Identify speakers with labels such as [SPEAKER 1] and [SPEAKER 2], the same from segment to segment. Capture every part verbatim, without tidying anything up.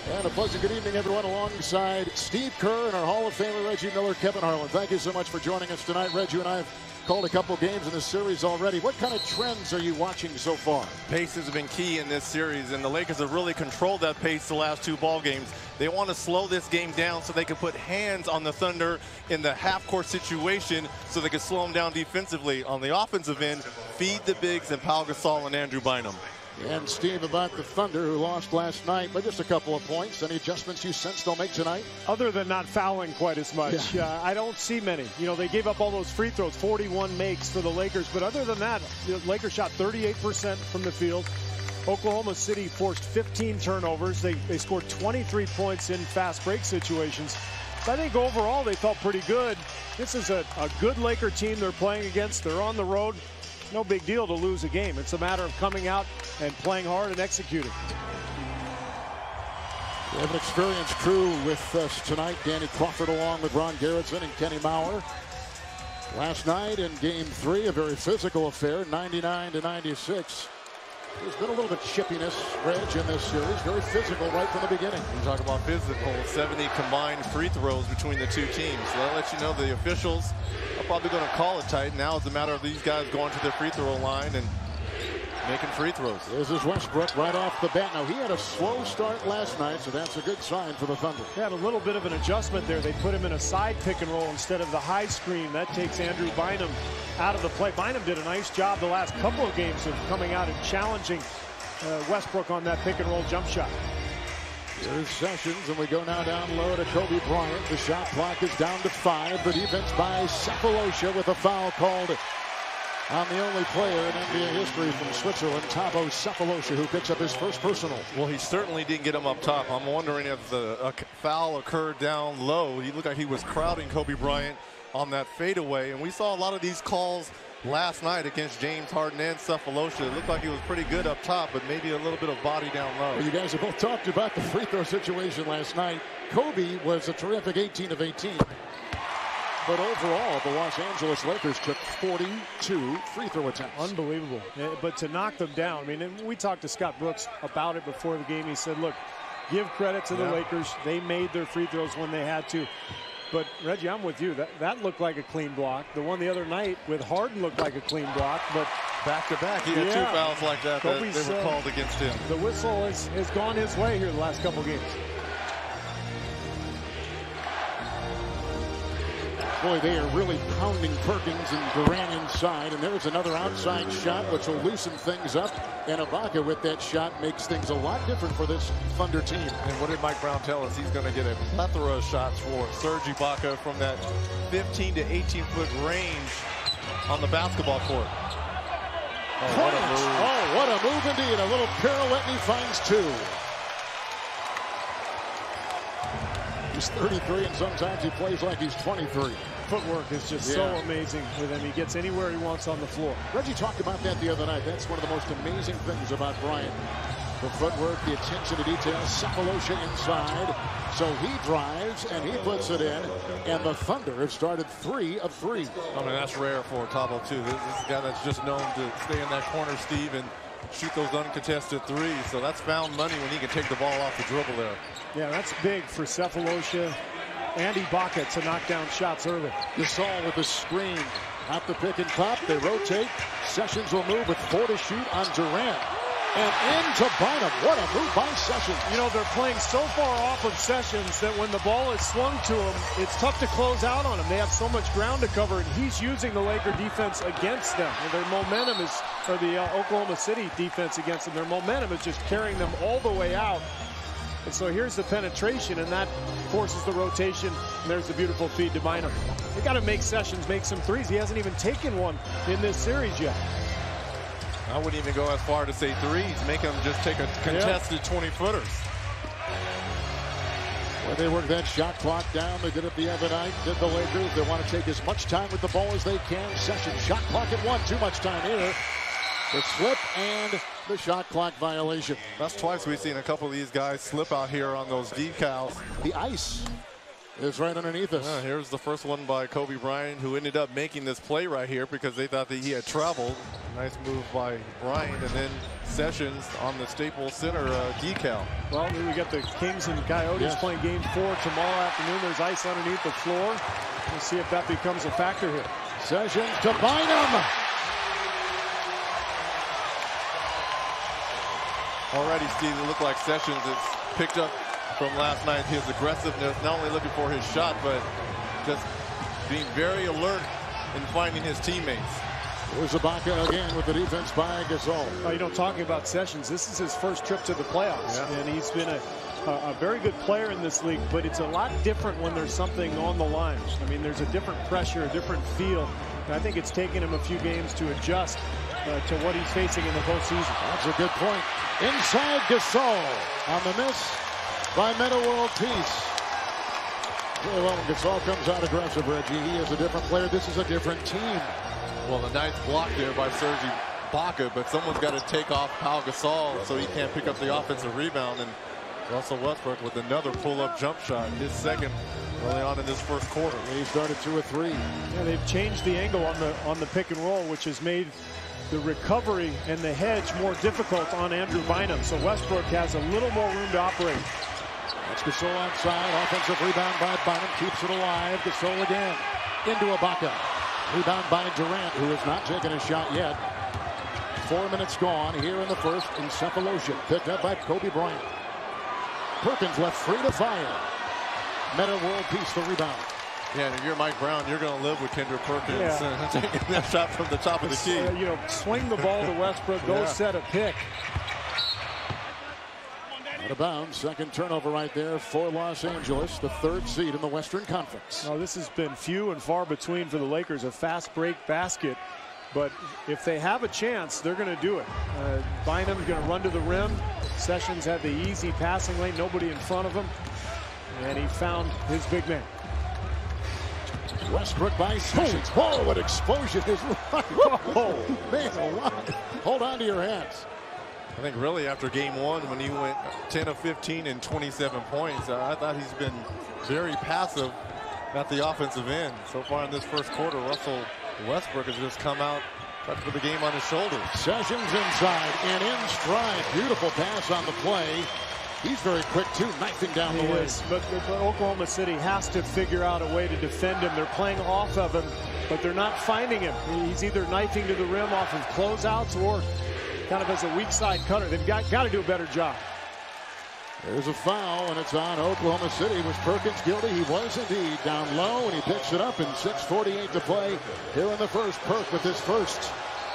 [SPEAKER 1] And a pleasant good evening, everyone, alongside Steve Kerr and our Hall of Famer Reggie Miller, Kevin Harlan. Thank you so much for joining us tonight. Reggie, you and I have called a couple games in this series already. What kind of trends are you watching so far?
[SPEAKER 2] Pace has been key in this series, and the Lakers have really controlled that pace the last two ball games. They want to slow this game down so they can put hands on the Thunder in the half-court situation so they can slow them down defensively. On the offensive end, feed the bigs and Pau Gasol and Andrew Bynum.
[SPEAKER 1] And Steve, about the Thunder, who lost last night by just a couple of points. Any adjustments you sense they'll make tonight?
[SPEAKER 3] Other than not fouling quite as much, yeah. uh, I don't see many. You know, they gave up all those free throws, forty-one makes for the Lakers. But other than that, the Lakers shot thirty-eight percent from the field. Oklahoma City forced fifteen turnovers. They, they scored twenty-three points in fast break situations. So I think overall they felt pretty good. This is a, a good Laker team they're playing against. They're on the road. No big deal to lose a game. It's a matter of coming out and playing hard and executing.
[SPEAKER 1] We have an experienced crew with us tonight. Danny Crawford along with Ron Gerritsen and Kenny Mauer. Last night in game three, a very physical affair, ninety-nine to ninety-six. There's been a little bit of chippiness, Reg, in this series. Very physical right from the beginning.
[SPEAKER 2] You talk about physical, seventy combined free throws between the two teams. So that lets you know the officials are probably going to call it tight. Now it's a matter of these guys going to their free throw line and making free throws.
[SPEAKER 1] This is Westbrook right off the bat. Now, he had a slow start last night, so that's a good sign for the Thunder.
[SPEAKER 3] They had a little bit of an adjustment there. They put him in a side pick and roll instead of the high screen. That takes Andrew Bynum out of the play. Bynum did a nice job the last couple of games of coming out and challenging uh, Westbrook on that pick and roll jump shot.
[SPEAKER 1] Here's Sessions, and we go now down low to Kobe Bryant. The shot clock is down to five. The defense by Sefolosha with a foul called on the only player in N B A history from Switzerland, Thabo Sefolosha, who picks up his first personal.
[SPEAKER 2] Well, he certainly didn't get him up top. I'm wondering if the uh, foul occurred down low. He looked like he was crowding Kobe Bryant on that fadeaway, and we saw a lot of these calls last night against James Harden and Sefolosha. It looked like he was pretty good up top, but maybe a little bit of body down low.
[SPEAKER 1] Well, you guys have both talked about the free throw situation last night. Kobe was a terrific eighteen of eighteen. But overall, the Los Angeles Lakers took forty-two free throw attempts.
[SPEAKER 3] Unbelievable. But to knock them down, I mean, we talked to Scott Brooks about it before the game. He said, look, give credit to the yeah. Lakers. They made their free throws when they had to. But, Reggie, I'm with you. That, that looked like a clean block. The one the other night with Harden looked like a clean block. But
[SPEAKER 2] back-to-back, he had yeah. two fouls like that that they were called uh, against him.
[SPEAKER 3] The whistle has, has gone his way here the last couple games.
[SPEAKER 1] Boy, they are really pounding Perkins and Durant inside. And there's another outside shot, which will loosen things up. And Ibaka with that shot makes things a lot different for this Thunder team.
[SPEAKER 2] And what did Mike Brown tell us? He's going to get a plethora of shots for Serge Ibaka from that fifteen to eighteen foot range on the basketball court.
[SPEAKER 1] Oh, what a move. Oh, what a move indeed. A little pirouette and he finds two. He's thirty-three, and sometimes he plays like he's twenty-three.
[SPEAKER 3] Footwork is just yeah. so amazing with him. He gets anywhere he wants on the floor.
[SPEAKER 1] Reggie talked about that the other night. That's one of the most amazing things about Bryant. The footwork, the attention to detail, Sefolosha inside. So he drives, and he puts it in. And the Thunder have started three of three.
[SPEAKER 2] I mean, that's rare for Thabo, too. This is a guy that's just known to stay in that corner, Steve, and shoot those uncontested threes. So that's found money when he can take the ball off the dribble there.
[SPEAKER 3] Yeah, that's big for Sefolosha and Ibaka to knock down shots early.
[SPEAKER 1] Gasol with the screen. At the pick and pop, they rotate. Sessions will move with four to shoot on Durant. And into Bynum. What a move by Sessions.
[SPEAKER 3] You know, they're playing so far off of Sessions that when the ball is swung to him, it's tough to close out on him. They have so much ground to cover, and he's using the Laker defense against them. And their momentum is, or the uh, Oklahoma City defense against them, their momentum is just carrying them all the way out. And so here's the penetration, and that forces the rotation. And there's the beautiful feed to Bynum. They got to make Sessions make some threes. He hasn't even taken one in this series yet.
[SPEAKER 2] I wouldn't even go as far to say threes. Make him just take a contested twenty-footers.
[SPEAKER 1] Well, they work that shot clock down. They did it the other night. Did the Lakers. They want to take as much time with the ball as they can. Sessions, shot clock at one. Too much time here. The slip and the shot clock violation.
[SPEAKER 2] That's twice we've seen a couple of these guys slip out here on those decals.
[SPEAKER 1] The ice is right underneath us.
[SPEAKER 2] Yeah, here's the first one by Kobe Bryant, who ended up making this play right here because they thought that he had traveled. Nice move by Bryant, and then Sessions on the Staples Center uh, decal.
[SPEAKER 3] Well, we got the Kings and Coyotes yes. playing game four tomorrow afternoon. There's ice underneath the floor. We'll see if that becomes a factor here.
[SPEAKER 1] Sessions to Bynum.
[SPEAKER 2] Already, Steve, it looked like Sessions has picked up from last night his aggressiveness, not only looking for his shot, but just being very alert in finding his teammates.
[SPEAKER 1] Here's Ibaka again with the defense by Gasol.
[SPEAKER 3] Oh, you know, talking about Sessions, this is his first trip to the playoffs,
[SPEAKER 1] yeah.
[SPEAKER 3] and he's been a, a, a very good player in this league, but it's a lot different when there's something on the line. I mean, there's a different pressure, a different feel, and I think it's taken him a few games to adjust uh, to what he's facing in the postseason.
[SPEAKER 1] That's a good point. Inside Gasol on the miss by Metta World Peace. Well, when Gasol comes out aggressive, Reggie, he is a different player. This is a different team.
[SPEAKER 2] Well, a nice block there by Serge Ibaka, but someone's got to take off Pau Gasol so he can't pick up the offensive rebound. And Russell Westbrook with another pull-up jump shot, his second early on in this first quarter.
[SPEAKER 1] He started two or three.
[SPEAKER 3] Yeah, they've changed the angle on the on the pick and roll, which has made the recovery and the hedge more difficult on Andrew Bynum. So Westbrook has a little more room to operate.
[SPEAKER 1] That's Gasol outside. Offensive rebound by Bynum. Keeps it alive. Gasol again. Into Ibaka. Rebound by Durant, who has not taken a shot yet. Four minutes gone here in the first. Encephaloshin picked up by Kobe Bryant. Perkins left free to fire. Metta World Peace the rebound.
[SPEAKER 2] Yeah, and if you're Mike Brown, you're going to live with Kendrick Perkins
[SPEAKER 3] yeah.
[SPEAKER 2] taking that shot from the top of the key.
[SPEAKER 3] Uh, you know, swing the ball to Westbrook, go
[SPEAKER 2] yeah.
[SPEAKER 3] set a pick.
[SPEAKER 1] Out of bounds, second turnover right there for Los Angeles, the third seed in the Western Conference.
[SPEAKER 3] Oh, this has been few and far between for the Lakers, a fast break basket. But if they have a chance, they're going to do it. Uh, Bynum's going to run to the rim. Sessions had the easy passing lane, nobody in front of him. And he found his big man.
[SPEAKER 1] Westbrook by Sessions. Oh, what explosion is like. Oh, man, what? Hold on to your hats.
[SPEAKER 2] I think really after game one, when he went ten of fifteen and twenty-seven points, I thought he's been very passive at the offensive end. So far in this first quarter, Russell Westbrook has just come out, tried to put the game on his shoulders.
[SPEAKER 1] Sessions inside and in stride. Beautiful pass on the play. He's very quick, too, knifing down
[SPEAKER 3] he
[SPEAKER 1] the way.
[SPEAKER 3] Is, but, but Oklahoma City has to figure out a way to defend him. They're playing off of him, but they're not finding him. He's either knifing to the rim off of closeouts or kind of as a weak side cutter. They've got, got to do a better job.
[SPEAKER 1] There's a foul, and it's on Oklahoma City. Was Perkins guilty? He was indeed down low, and he picks it up in six forty-eight to play here in the first. Perk with his first.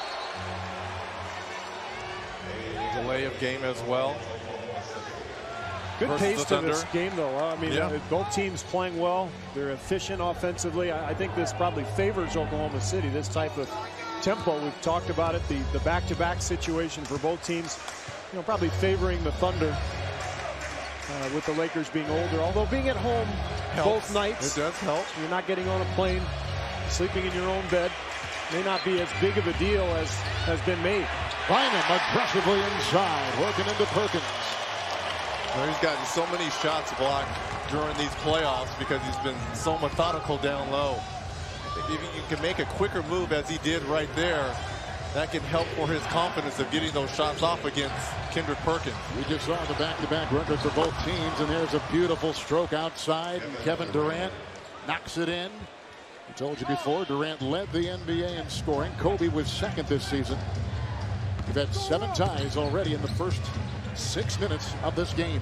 [SPEAKER 2] Delay of game as well.
[SPEAKER 3] Good
[SPEAKER 2] Versus
[SPEAKER 3] pace to this game, though. I mean,
[SPEAKER 2] yeah.
[SPEAKER 3] uh, both teams playing well. They're efficient offensively. I, I think this probably favors Oklahoma City, this type of tempo. We've talked about it, the the back-to-back situation for both teams, you know, probably favoring the Thunder uh, with the Lakers being older. Although being at home
[SPEAKER 2] Helps.
[SPEAKER 3] both nights,
[SPEAKER 2] it does help.
[SPEAKER 3] You're not getting on a plane, sleeping in your own bed. May not be as big of a deal as has been made.
[SPEAKER 1] Bynum aggressively inside, working into Perkins.
[SPEAKER 2] Well, he's gotten so many shots blocked during these playoffs because he's been so methodical down low. If you can make a quicker move as he did right there, that can help for his confidence of getting those shots off against Kendrick Perkins.
[SPEAKER 1] We just saw the back-to-back record for both teams, and there's a beautiful stroke outside. And Kevin Durant knocks it in. I told you before, Durant led the N B A in scoring. Kobe was second this season. We've had seven ties already in the first six minutes of this game.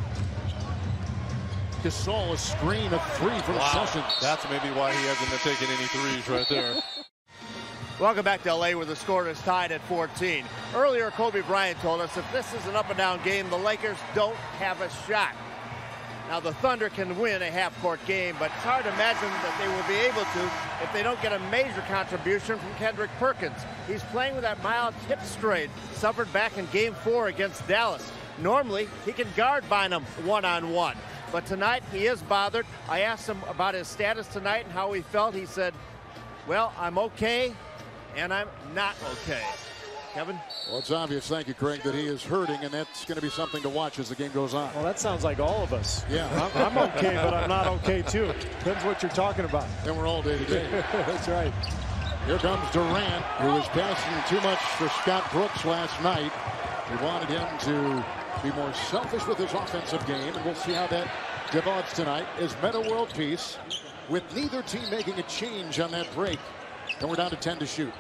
[SPEAKER 1] Gasol, a screen of three from
[SPEAKER 2] wow.
[SPEAKER 1] Sessions.
[SPEAKER 2] That's maybe why he hasn't been taking any threes right there.
[SPEAKER 4] Welcome back to L A, where the score is tied at fourteen. Earlier, Kobe Bryant told us if this is an up-and-down game, the Lakers don't have a shot. Now, the Thunder can win a half-court game, but it's hard to imagine that they will be able to if they don't get a major contribution from Kendrick Perkins. He's playing with that mild hip strain suffered back in game four against Dallas. Normally, he can guard Bynum one-on-one, but tonight he is bothered. I asked him about his status tonight and how he felt. He said, well, I'm okay, and I'm not okay. Kevin?
[SPEAKER 1] Well, it's obvious, thank you, Craig, that he is hurting, and that's going to be something to watch as the game goes on.
[SPEAKER 3] Well, that sounds like all of us.
[SPEAKER 1] Yeah.
[SPEAKER 3] I'm, I'm okay, but I'm not okay, too. Depends what you're talking about.
[SPEAKER 1] And we're all day to day.
[SPEAKER 3] That's right.
[SPEAKER 1] Here comes Durant, who was passing too much for Scott Brooks last night. He wanted him to be more selfish with his offensive game, and we'll see how that develops tonight as Metta World Peace, with neither team making a change on that break. And we're down to ten to shoot.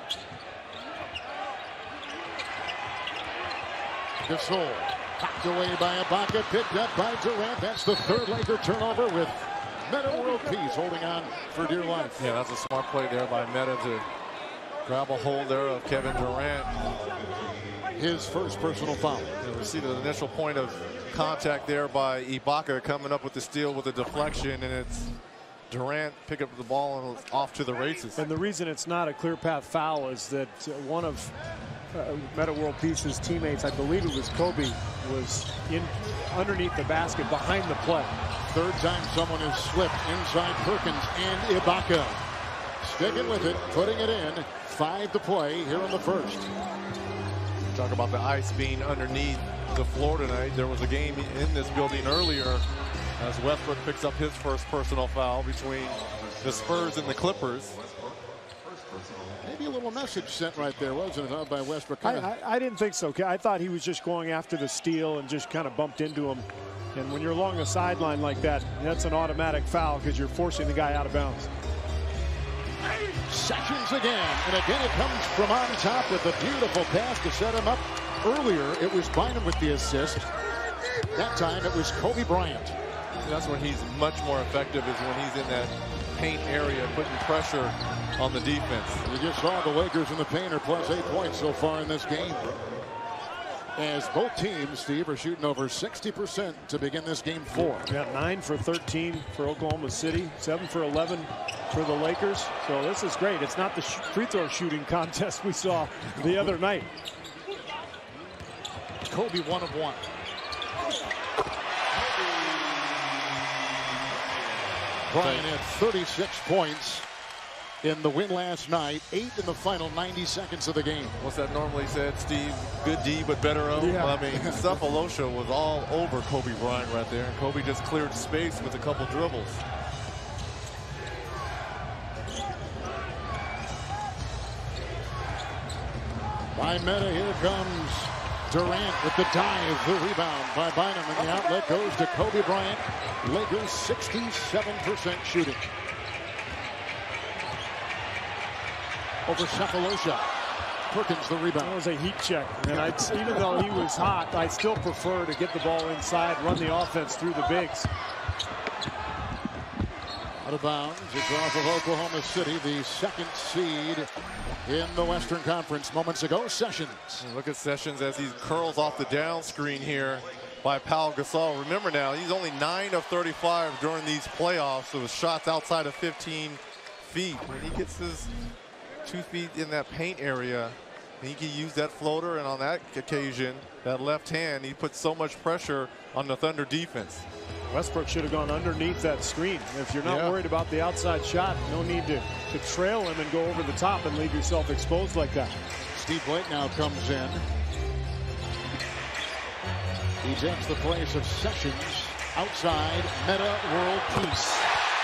[SPEAKER 1] Gasol knocked away by Ibaka, picked up by Durant. That's the third Laker turnover, with Metta World Peace holding on for dear life.
[SPEAKER 2] Yeah, that's a smart play there by Metta to grab a hold there of Kevin Durant.
[SPEAKER 1] His first personal foul.
[SPEAKER 2] And we see the initial point of contact there by Ibaka, coming up with the steal with a deflection, and it's Durant pick up the ball and off to the races.
[SPEAKER 3] And the reason it's not a clear path foul is that one of uh, Metta World Peace's teammates, I believe it was Kobe, was in underneath the basket behind the play.
[SPEAKER 1] Third time someone has slipped inside Perkins and Ibaka. Sticking with it, putting it in. Five to play here in the first.
[SPEAKER 2] Talk about the ice being underneath the floor tonight. There was a game in this building earlier as Westbrook picks up his first personal foul between the Spurs and the Clippers.
[SPEAKER 1] Maybe a little message sent right there, wasn't it, by Westbrook?
[SPEAKER 3] I, I, I didn't think so. I thought he was just going after the steal and just kind of bumped into him. And when you're along the sideline like that, that's an automatic foul because you're forcing the guy out of bounds.
[SPEAKER 1] Sessions again, and again it comes from on top with a beautiful pass to set him up. Earlier, it was Bynum with the assist. That time, it was Kobe Bryant.
[SPEAKER 2] And that's when he's much more effective, is when he's in that paint area, putting pressure on the defense.
[SPEAKER 1] You just saw the Lakers in the paint are plus eight points so far in this game. As both teams, Steve, are shooting over sixty percent to begin this game four.
[SPEAKER 3] Yeah, nine for thirteen for Oklahoma City, seven for eleven for the Lakers. So this is great. It's not the sh free throw shooting contest we saw the other night.
[SPEAKER 1] Kobe one of one. Bryant had thirty-six points in the win last night, eight in the final ninety seconds of the game.
[SPEAKER 2] What's that normally said, Steve? Good D, but better O.
[SPEAKER 3] Yeah.
[SPEAKER 2] I mean, Cephalosha was all over Kobe Bryant right there, and Kobe just cleared space with a couple dribbles.
[SPEAKER 1] By Metta, here comes Durant with the dive, the rebound by Bynum, and the outlet goes to Kobe Bryant. Lakers sixty-seven percent shooting. Over Cephalosha. Perkins the rebound.
[SPEAKER 3] That was a heat check, and I'd, even though he was hot, I still prefer to get the ball inside, run the offense through the bigs.
[SPEAKER 1] Out of bounds. It's off of Oklahoma City, the second seed in the Western Conference. Moments ago, Sessions.
[SPEAKER 2] And look at Sessions as he curls off the down screen here by Pau Gasol. Remember now, he's only nine of thirty-five during these playoffs, so his shots outside of fifteen feet. When he gets his two feet in that paint area, he can use that floater, and on that occasion, that left hand, he puts so much pressure on the Thunder defense.
[SPEAKER 3] Westbrook should have gone underneath that screen. If you're not
[SPEAKER 2] Yeah.
[SPEAKER 3] worried about the outside shot, no need to, to trail him and go over the top and leave yourself exposed like that.
[SPEAKER 1] Steve Blake now comes in. He takes the place of Sessions outside Metta World Peace.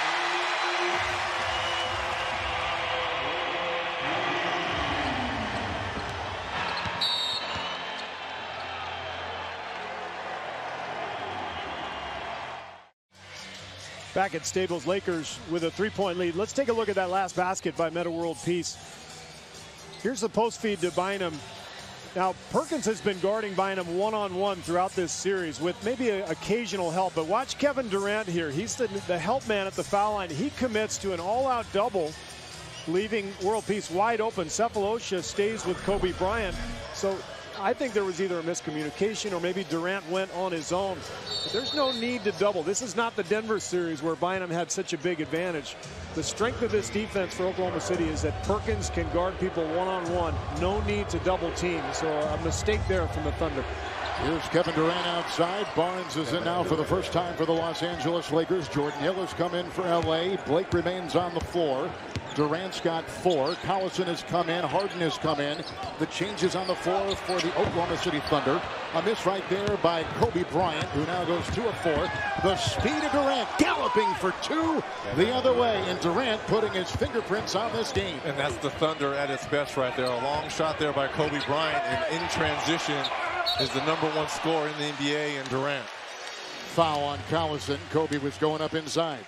[SPEAKER 3] Back at Staples, Lakers with a three-point lead. Let's take a look at that last basket by Metta World Peace. Here's the post feed to Bynum. Now, Perkins has been guarding Bynum one-on-one throughout this series with maybe an occasional help. But watch Kevin Durant here. He's the, the help man at the foul line. He commits to an all-out double, leaving World Peace wide open. Cephalosha stays with Kobe Bryant. So I think there was either a miscommunication or maybe Durant went on his own. But there's no need to double. This is not the Denver series where Bynum had such a big advantage. The strength of this defense for Oklahoma City is that Perkins can guard people one-on-one. No need to double team. So a mistake there from the Thunder.
[SPEAKER 1] Here's Kevin Durant outside. Barnes is in now for the first time for the Los Angeles Lakers. Jordan Hill has come in for L A. Blake remains on the floor. Durant's got four. Collison has come in. Harden has come in. The changes on the floor for the Oklahoma City Thunder. A miss right there by Kobe Bryant, who now goes two of four. The speed of Durant galloping for two the other way. And Durant putting his fingerprints on this game.
[SPEAKER 2] And that's the Thunder at its best right there. A long shot there by Kobe Bryant, and in transition, is the number one scorer in the N B A, and Durant.
[SPEAKER 1] Foul on Collison. Kobe was going up inside.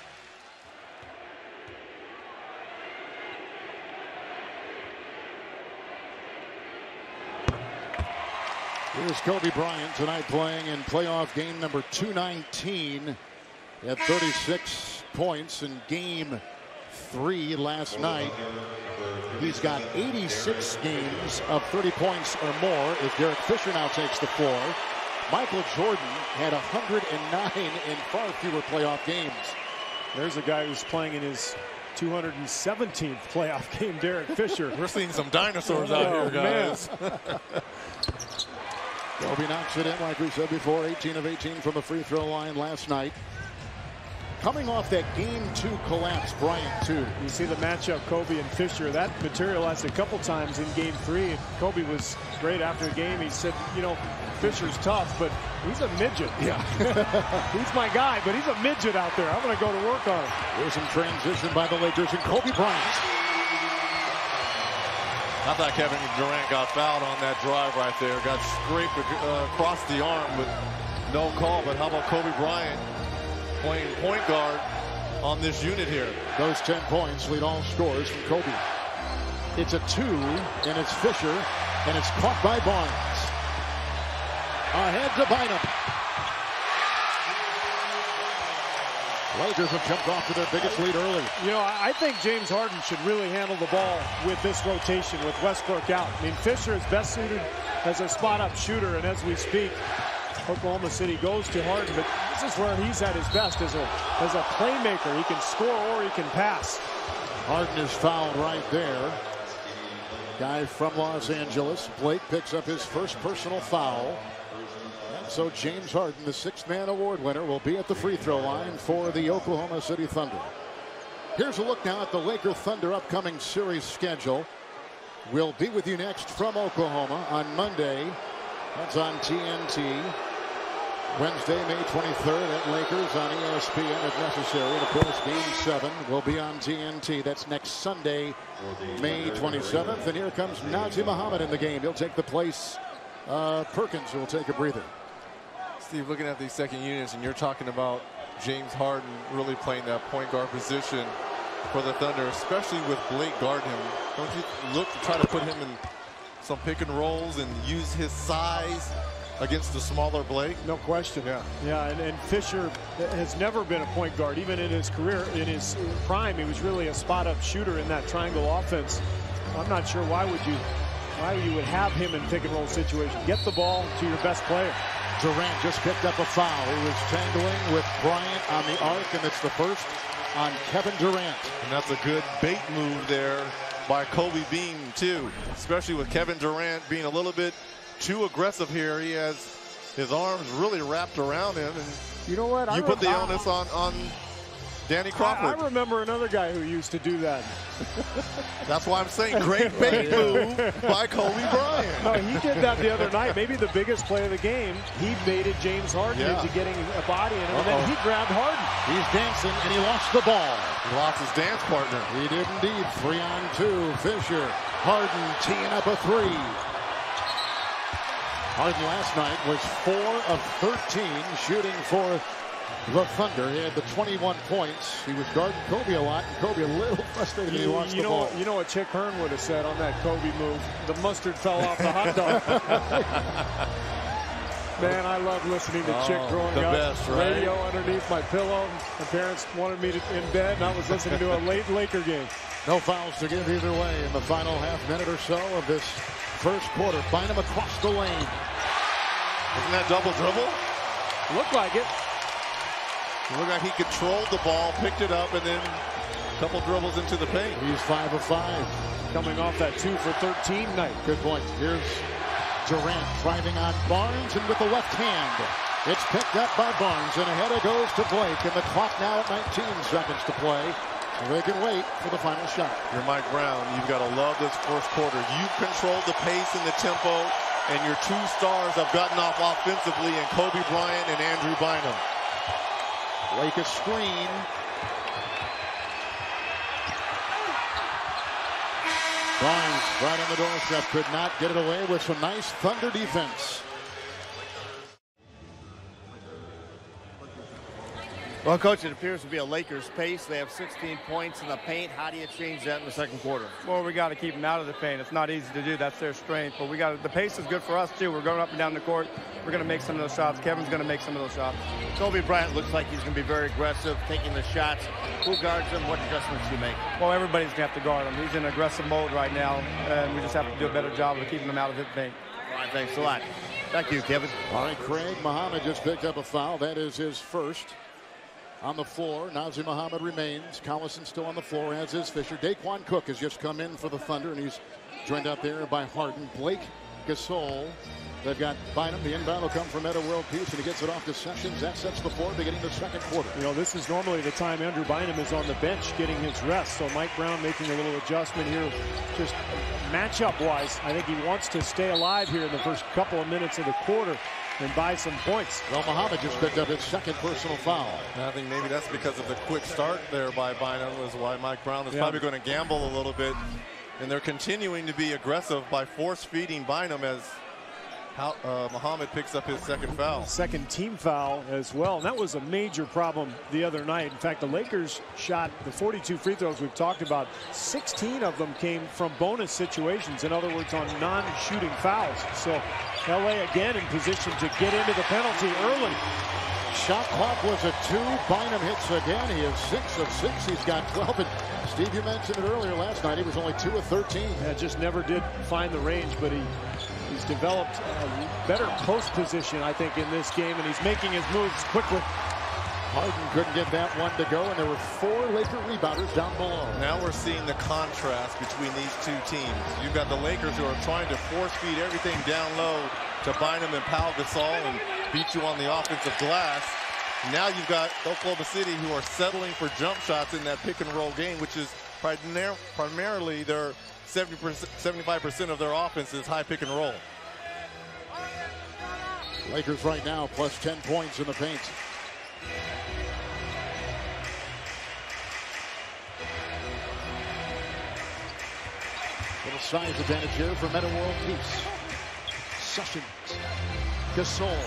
[SPEAKER 1] Here's Kobe Bryant tonight playing in playoff game number two nineteen. He had thirty-six points in game three last night. He's got eighty-six games of thirty points or more as Derek Fisher now takes the floor. Michael Jordan had one hundred nine in far fewer playoff games.
[SPEAKER 3] There's a guy who's playing in his two hundred seventeenth playoff game, Derek Fisher.
[SPEAKER 2] We're seeing some dinosaurs out
[SPEAKER 3] Oh,
[SPEAKER 2] here, guys.
[SPEAKER 1] Kobe knocks it in, like we said before, eighteen of eighteen from the free throw line last night. Coming off that game two collapse, Bryant too.
[SPEAKER 3] You see the matchup, Kobe and Fisher. That materialized a couple times in game three. And Kobe was great after the game. He said, you know, Fisher's tough, but he's a midget.
[SPEAKER 1] Yeah.
[SPEAKER 3] He's my guy, but he's a midget out there. I'm going to go to work on him.
[SPEAKER 1] Here's some transition by the Lakers and Kobe Bryant.
[SPEAKER 2] I thought Kevin Durant got fouled on that drive right there. Got scraped uh, across the arm with no call. But how about Kobe Bryant playing point guard on this unit here?
[SPEAKER 1] Those ten points lead all scores from Kobe. It's a two, and it's Fisher, and it's caught by Barnes. Ahead to Bynum. Lakers have jumped off to their biggest lead early.
[SPEAKER 3] You know, I think James Harden should really handle the ball with this rotation with Westbrook out. I mean, Fisher is best suited as a spot-up shooter, and as we speak, Oklahoma City goes to Harden, but this is where he's at his best as a, as a playmaker. He can score or he can pass.
[SPEAKER 1] Harden is fouled right there. Guy from Los Angeles. Blake picks up his first personal foul. And so James Harden, the sixth man award winner, will be at the free throw line for the Oklahoma City Thunder. Here's a look now at the Laker Thunder upcoming series schedule. We'll be with you next from Oklahoma on Monday. That's on T N T. Wednesday, May twenty-third at Lakers on E S P N if necessary. And of course, game seven will be on T N T. That's next Sunday, May twenty-seventh. And here comes Nazi Muhammad in the game. He'll take the place of Perkins, who will take a breather.
[SPEAKER 2] Steve, looking at these second units, and you're talking about James Harden really playing that point guard position for the Thunder, especially with Blake guarding him. Don't you look to try to put him in some pick and rolls and use his size against the smaller Blake?
[SPEAKER 3] No question.
[SPEAKER 2] Yeah.
[SPEAKER 3] Yeah, and, and Fisher has never been a point guard. Even in his career, in his prime, he was really a spot-up shooter in that triangle offense. I'm not sure why would you, why you would have him in pick and roll situation. Get the ball to your best player.
[SPEAKER 1] Durant just picked up a foul. He was tangling with Bryant on the arc, and it's the first on Kevin Durant.
[SPEAKER 2] And that's a good bait move there by Kobe Bean, too, especially with Kevin Durant being a little bit too aggressive here. He has his arms really wrapped around him, and
[SPEAKER 3] you know what?
[SPEAKER 2] You
[SPEAKER 3] I
[SPEAKER 2] put the
[SPEAKER 3] I,
[SPEAKER 2] onus on on Danny Crawford.
[SPEAKER 3] I, I remember another guy who used to do that.
[SPEAKER 2] That's why I'm saying great bait move by Kobe Bryant.
[SPEAKER 3] No, he did that the other night. Maybe the biggest play of the game. He baited James Harden
[SPEAKER 2] Yeah.
[SPEAKER 3] into getting a body in him,
[SPEAKER 1] Uh-oh.
[SPEAKER 3] and then he grabbed Harden.
[SPEAKER 1] He's dancing, and he lost the ball.
[SPEAKER 2] He lost his dance partner.
[SPEAKER 1] He did indeed. Three on two. Fisher. Harden teeing up a three. Harden last night was four of thirteen shooting for the Thunder. He had the twenty-one points. He was guarding Kobe a lot, and Kobe a little frustrated when he
[SPEAKER 3] You,
[SPEAKER 1] lost
[SPEAKER 3] you
[SPEAKER 1] the
[SPEAKER 3] know,
[SPEAKER 1] ball.
[SPEAKER 3] you know what Chick Hearn would have said on that Kobe move? The mustard fell off the hot dog. Man, I love listening to
[SPEAKER 2] Oh,
[SPEAKER 3] Chick growing
[SPEAKER 2] the
[SPEAKER 3] up.
[SPEAKER 2] best, right?
[SPEAKER 3] Radio underneath my pillow. My parents wanted me to, in bed, and I was listening to a late Laker game.
[SPEAKER 1] No fouls to give either way in the final half minute or so of this first quarter. Bynum across the lane.
[SPEAKER 2] Isn't that double dribble?
[SPEAKER 3] Looked like it.
[SPEAKER 2] It looked like he controlled the ball, picked it up, and then a couple dribbles into the paint.
[SPEAKER 1] He's five of five.
[SPEAKER 3] Coming off that two for thirteen night.
[SPEAKER 1] Good point. Here's Durant driving on Barnes, and with the left hand, it's picked up by Barnes, and ahead it goes to Blake, and the clock now at nineteen seconds to play. They can wait for the final shot.
[SPEAKER 2] You're Mike Brown. You've got to love this first quarter. You've controlled the pace and the tempo, and your two stars have gotten off offensively in Kobe Bryant and Andrew Bynum.
[SPEAKER 1] Blake a screen. Barnes right on the doorstep, could not get it away with some nice Thunder defense.
[SPEAKER 4] Well, Coach, it appears to be a Lakers pace. They have sixteen points in the paint. How do you change that in the second quarter?
[SPEAKER 5] Well, we got to keep them out of the paint. It's not easy to do. That's their strength. But we got the pace is good for us too. We're going up and down the court. We're going to make some of those shots. Kevin's going to make some of those shots.
[SPEAKER 4] Kobe Bryant looks like he's going to be very aggressive, taking the shots. Who guards him? What adjustments do you make?
[SPEAKER 5] Well, everybody's going to have to guard him. He's in aggressive mode right now, and we just have to do a better job of keeping him out of his paint.
[SPEAKER 4] All right, thanks a lot. Thank you, Kevin.
[SPEAKER 1] All right, Craig Muhammad just picked up a foul. That is his first. On the floor, Nazr Mohammed remains. Collison still on the floor, as is Fisher. Daquan Cook has just come in for the Thunder, and he's joined out there by Harden. Blake Gasol. They've got Bynum. The inbound will come from Metta World Peace, and he gets it off to Sessions. That sets the floor beginning the second quarter.
[SPEAKER 3] You know, this is normally the time Andrew Bynum is on the bench getting his rest. So Mike Brown making a little adjustment here. Just matchup-wise, I think he wants to stay alive here in the first couple of minutes of the quarter and buy some points.
[SPEAKER 1] Well, Muhammad just picked up his second personal foul.
[SPEAKER 2] And I think maybe that's because of the quick start there by Bynum, is why Mike Brown is
[SPEAKER 3] yeah.
[SPEAKER 2] probably going to gamble a little bit. And they're continuing to be aggressive by force-feeding Bynum as How, uh, Muhammad picks up his second foul.
[SPEAKER 3] Second team foul as well. And that was a major problem the other night. In fact, the Lakers shot the forty-two free throws we've talked about. sixteen of them came from bonus situations. In other words, on non-shooting fouls. So L A again in position to get into the penalty early.
[SPEAKER 1] Shot clock was a two. Bynum hits again. He is six of six. He's got twelve. And Steve, you mentioned it earlier last night. He was only two of thirteen.
[SPEAKER 3] Yeah, just never did find the range, but he He's developed a better post position, I think, in this game, and he's making his moves quickly.
[SPEAKER 1] Harden couldn't get that one to go, and there were four Laker rebounders down below.
[SPEAKER 2] Now we're seeing the contrast between these two teams. You've got the Lakers who are trying to force feed everything down low to Bynum and Pau Gasol and beat you on the offensive glass. Now you've got Oklahoma City who are settling for jump shots in that pick and roll game, which is primarily their seventy percent, seventy-five percent of their offense is high pick and roll.
[SPEAKER 1] Lakers right now plus ten points in the paint. Little size advantage here for Metta World Peace. Sessions. Gasol.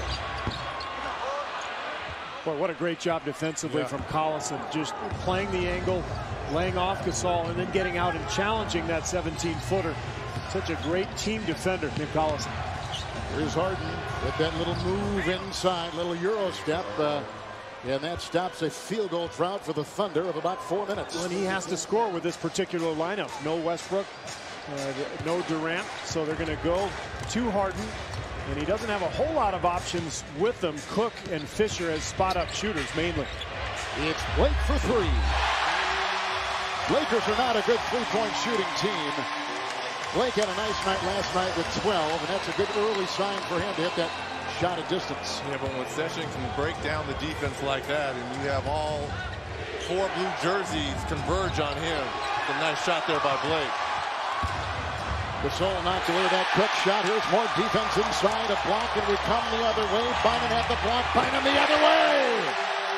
[SPEAKER 3] Boy, what a great job defensively
[SPEAKER 2] yeah.
[SPEAKER 3] from Collison. Just playing the angle, laying off Gasol, and then getting out and challenging that seventeen footer. Such a great team defender, Nick Collison.
[SPEAKER 1] Here's Harden with that little move inside, little Euro step. Uh, and that stops a field goal drought for the Thunder of about four minutes.
[SPEAKER 3] When he has to score with this particular lineup. No Westbrook, uh, no Durant, so they're going to go to Harden. And he doesn't have a whole lot of options with them. Cook and Fisher as spot-up shooters, mainly.
[SPEAKER 1] It's Blake for three. Lakers are not a good three-point shooting team. Blake had a nice night last night with twelve, and that's a good early sign for him to hit that shot at distance.
[SPEAKER 2] Yeah, but when Sessions can break down the defense like that, and you have all four blue jerseys converge on him, it's a nice shot there by Blake.
[SPEAKER 1] Gasol knocks away that quick shot. Here's more defense inside. A block, and we come the other way. Bynum at the block. Bynum the other way.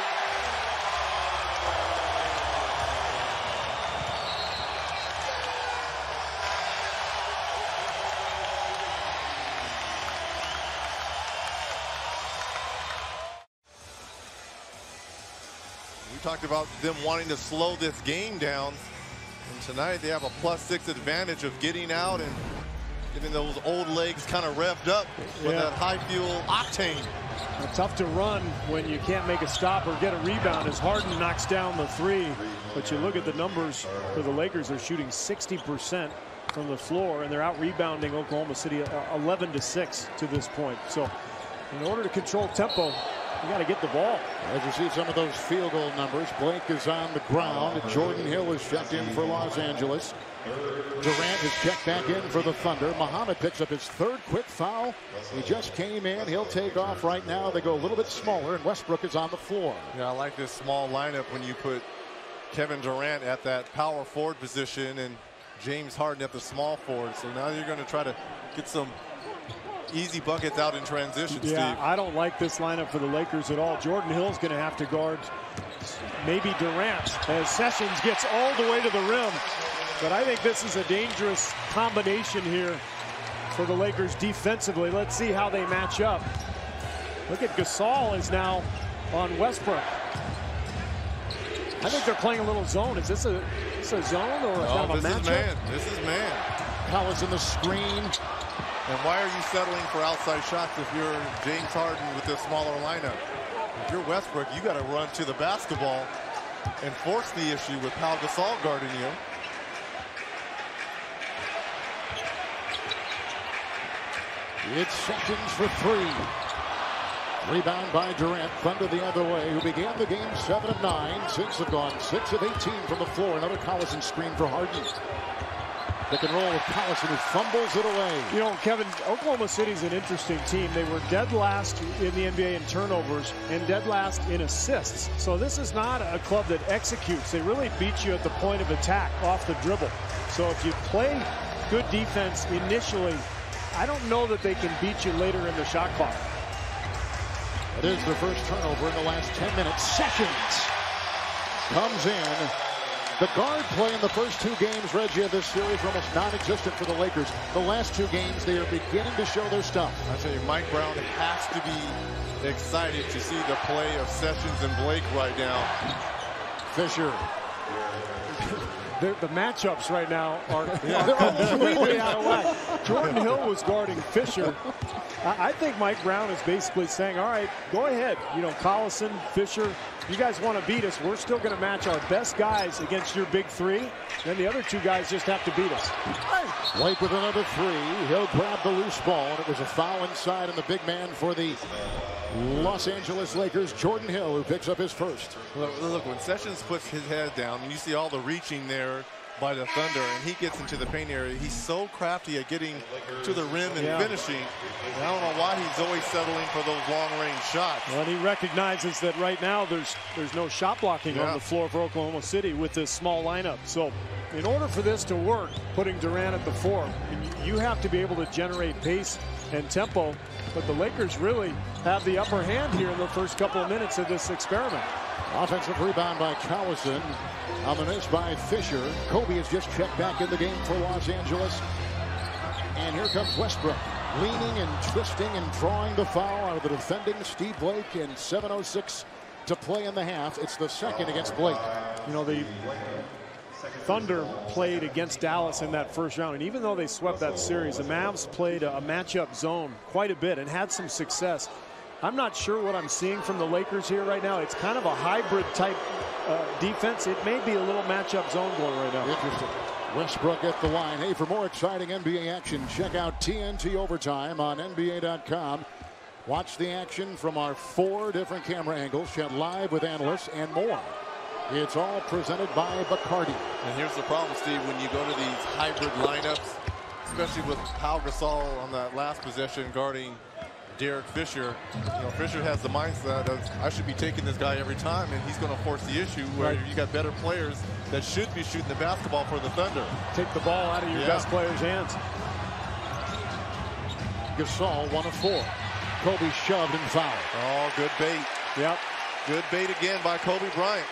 [SPEAKER 2] We talked about them wanting to slow this game down. And tonight they have a plus six advantage of getting out and getting those old legs kind of revved up with
[SPEAKER 3] yeah.
[SPEAKER 2] that high fuel octane.
[SPEAKER 3] It's tough to run when you can't make a stop or get a rebound as Harden knocks down the three. But you look at the numbers for the Lakers, they're shooting sixty percent from the floor, and they're out rebounding Oklahoma City eleven to six to this point. So in order to control tempo, you got to get the ball.
[SPEAKER 1] As you see some of those field goal numbers, Blake is on the ground. Jordan Hill is checked in for Los Angeles. Durant is checked back in for the Thunder. Muhammad picks up his third quick foul. He just came in. He'll take off right now. They go a little bit smaller, and Westbrook is on the floor.
[SPEAKER 2] Yeah, I like this small lineup when you put Kevin Durant at that power forward position and James Harden at the small forward. So now you're going to try to get some easy buckets out in transition,
[SPEAKER 3] yeah,
[SPEAKER 2] Steve.
[SPEAKER 3] I don't like this lineup for the Lakers at all. Jordan Hill's going to have to guard maybe Durant as Sessions gets all the way to the rim. But I think this is a dangerous combination here for the Lakers defensively. Let's see how they match up. Look at Gasol is now on Westbrook. I think they're playing a little zone. Is this a, is this a zone or a
[SPEAKER 2] Oh,
[SPEAKER 3] kind of a
[SPEAKER 2] this is
[SPEAKER 3] matchup?
[SPEAKER 2] man. This is man.
[SPEAKER 1] Collins in the screen.
[SPEAKER 2] And why are you settling for outside shots if you're James Harden with this smaller lineup? If you're Westbrook, you got to run to the basketball and force the issue with Pau Gasol guarding you.
[SPEAKER 1] It's Sessions for three. Rebound by Durant. Thunder the other way, who began the game seven of nine. Six have gone six of eighteen from the floor. Another Collison screen for Harden. Pick and roll with Collison, who fumbles it away.
[SPEAKER 3] You know, Kevin, Oklahoma City's an interesting team. They were dead last in the N B A in turnovers and dead last in assists. So this is not a club that executes. They really beat you at the point of attack off the dribble. So if you play good defense initially, I don't know that they can beat you later in the shot clock.
[SPEAKER 1] It is the first turnover in the last ten minutes. Sessions comes in. The guard play in the first two games, Reggie, of this series are almost non-existent for the Lakers. The last two games, they are beginning to show their stuff.
[SPEAKER 2] I tell you, Mike Brown has to be excited to see the play of Sessions and Blake right now.
[SPEAKER 1] Fisher.
[SPEAKER 3] The, the matchups right now are, are completely out of whack. Jordan Hill was guarding Fisher. I, I think Mike Brown is basically saying, all right, go ahead. You know, Collison, Fisher, you guys want to beat us. We're still going to match our best guys against your big three. Then the other two guys just have to beat us.
[SPEAKER 1] Blake with another three. He'll grab the loose ball, and it was a foul inside, and the big man for the Los Angeles Lakers, Jordan Hill, who picks up his first.
[SPEAKER 2] Look, look, when Sessions puts his head down, and you see all the reaching there by the Thunder, and he gets into the paint area, he's so crafty at getting to the rim and
[SPEAKER 3] yeah.
[SPEAKER 2] finishing. And I don't know why he's always settling for those long-range shots.
[SPEAKER 3] Well, he recognizes that right now there's there's no shot blocking
[SPEAKER 2] yeah.
[SPEAKER 3] on the floor for Oklahoma City with this small lineup. So in order for this to work, putting Durant at the four, you have to be able to generate pace and tempo. But the Lakers really have the upper hand here in the first couple of minutes of this experiment.
[SPEAKER 1] Offensive rebound by Collison. On the miss by Fisher. Kobe has just checked back in the game for Los Angeles. And here comes Westbrook, leaning and twisting and drawing the foul out of the defending Steve Blake, and seven oh six to play in the half. It's the second against Blake.
[SPEAKER 3] You know, the Thunder played against Dallas in that first round, and even though they swept that series, the Mavs played a matchup zone quite a bit and had some success. I'm not sure what I'm seeing from the Lakers here right now. It's kind of a hybrid type uh, defense. It may be a little matchup zone going right now.
[SPEAKER 1] Interesting. Westbrook at the line. Hey, for more exciting N B A action, check out T N T Overtime on N B A dot com. Watch the action from our four different camera angles, chat live with analysts, and more. It's all presented by Bacardi.
[SPEAKER 2] And here's the problem, Steve, when you go to these hybrid lineups, especially with Pau Gasol on that last possession guarding Derek Fisher. You know, Fisher has the mindset of, I should be taking this guy every time, and he's going to force the issue where
[SPEAKER 3] Right.
[SPEAKER 2] you got better players that should be shooting the basketball for the Thunder.
[SPEAKER 3] Take the ball out of your
[SPEAKER 2] Yeah.
[SPEAKER 3] best player's hands.
[SPEAKER 1] Gasol, one of four. Kobe shoved and fouled.
[SPEAKER 2] Oh, good bait.
[SPEAKER 3] Yep.
[SPEAKER 2] Good bait again by Kobe Bryant.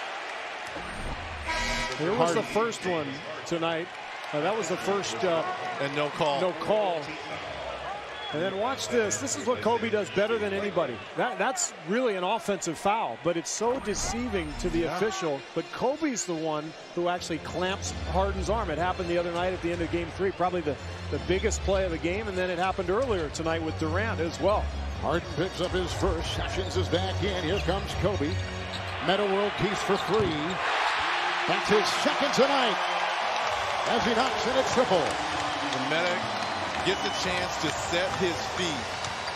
[SPEAKER 3] Here was the
[SPEAKER 1] Harden.
[SPEAKER 3] first one tonight. Uh, that was the first uh,
[SPEAKER 2] And no call.
[SPEAKER 3] no call. And then watch this. This is what Kobe does better than anybody. That that's really an offensive foul, but it's so deceiving to the
[SPEAKER 2] Yeah.
[SPEAKER 3] official. But Kobe's the one who actually clamps Harden's arm. It happened the other night at the end of game three, probably the, the biggest play of the game, and then it happened earlier tonight with Durant as well.
[SPEAKER 1] Harden picks up his first. Sessions is back in. Here comes Kobe. Meta world piece for three. That's his second tonight as he knocks in a triple.
[SPEAKER 2] And Meta gets a chance to set his feet.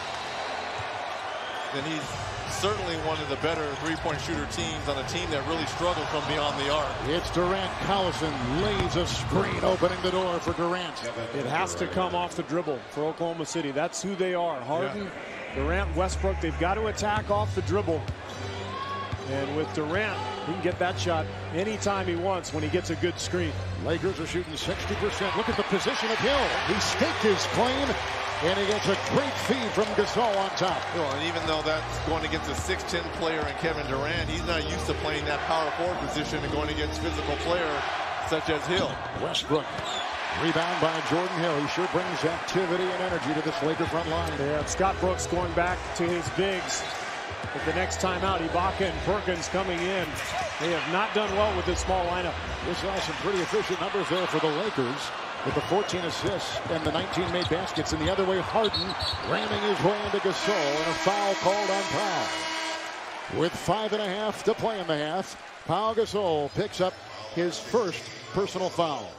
[SPEAKER 2] Then he's certainly one of the better three-point shooter teams on a team that really struggled from beyond the arc.
[SPEAKER 1] It's Durant. Collison lays a screen, opening the door for Durant.
[SPEAKER 3] It has to come off the dribble for Oklahoma City. That's who they are. Harden, Durant, Westbrook, they've got to attack off the dribble. And with Durant, he can get that shot anytime he wants when he gets a good screen.
[SPEAKER 1] Lakers are shooting sixty percent. Look at the position of Hill. He staked his claim, and he gets a great feed from Gasol on top.
[SPEAKER 2] Well, and even though that's going against a six ten player in Kevin Durant, he's not used to playing that power forward position and going against physical players such as Hill.
[SPEAKER 1] Westbrook. Rebound by Jordan Hill. He sure brings activity and energy to this Laker front line.
[SPEAKER 3] Yeah, Scott Brooks going back to his bigs. But the next time out, Ibaka and Perkins coming in. They have not done well with this small lineup.
[SPEAKER 1] We saw some pretty efficient numbers there for the Lakers with the fourteen assists and the nineteen made baskets. And the other way, Harden ramming his way into Gasol, and a foul called on Powell. With five and a half to play in the half, Pau Gasol picks up his first personal foul.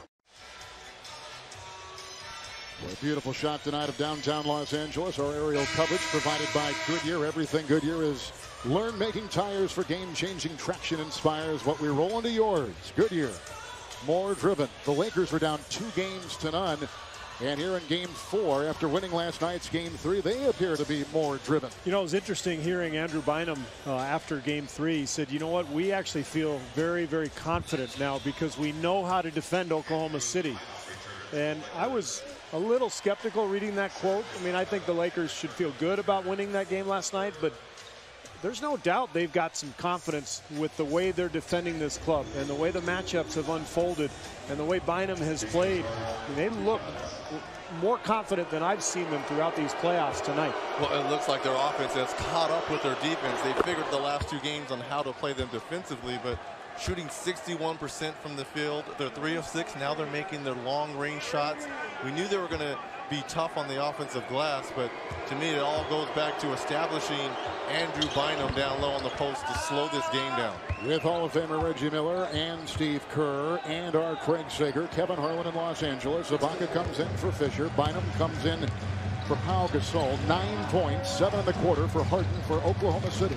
[SPEAKER 1] A beautiful shot tonight of downtown Los Angeles. Our aerial coverage provided by Goodyear. Everything Goodyear is learn making tires for game-changing traction inspires what we roll into yours. Goodyear, more driven. The Lakers were down two games to none. And here in game four, after winning last night's game three, they appear to be more driven.
[SPEAKER 3] You know, it was interesting hearing Andrew Bynum uh, after game three. He said, you know what, we actually feel very, very confident now because we know how to defend Oklahoma City. And I was a little skeptical reading that quote. I mean, I think the Lakers should feel good about winning that game last night, but there's no doubt they've got some confidence with the way they're defending this club and the way the matchups have unfolded and the way Bynum has played. I mean, they look more confident than I've seen them throughout these playoffs tonight.
[SPEAKER 2] Well, it looks like their offense has caught up with their defense. They figured the last two games on how to play them defensively, but shooting sixty-one percent from the field. They're three of six. Now they're making their long-range shots. We knew they were going to be tough on the offensive glass, but to me, it all goes back to establishing Andrew Bynum down low on the post to slow this game down.
[SPEAKER 1] With Hall of Famer Reggie Miller and Steve Kerr and our Craig Sager, Kevin Harlan in Los Angeles. Ibaka comes in for Fisher. Bynum comes in for Pau Gasol. Nine points, seven in the quarter for Harden for Oklahoma City.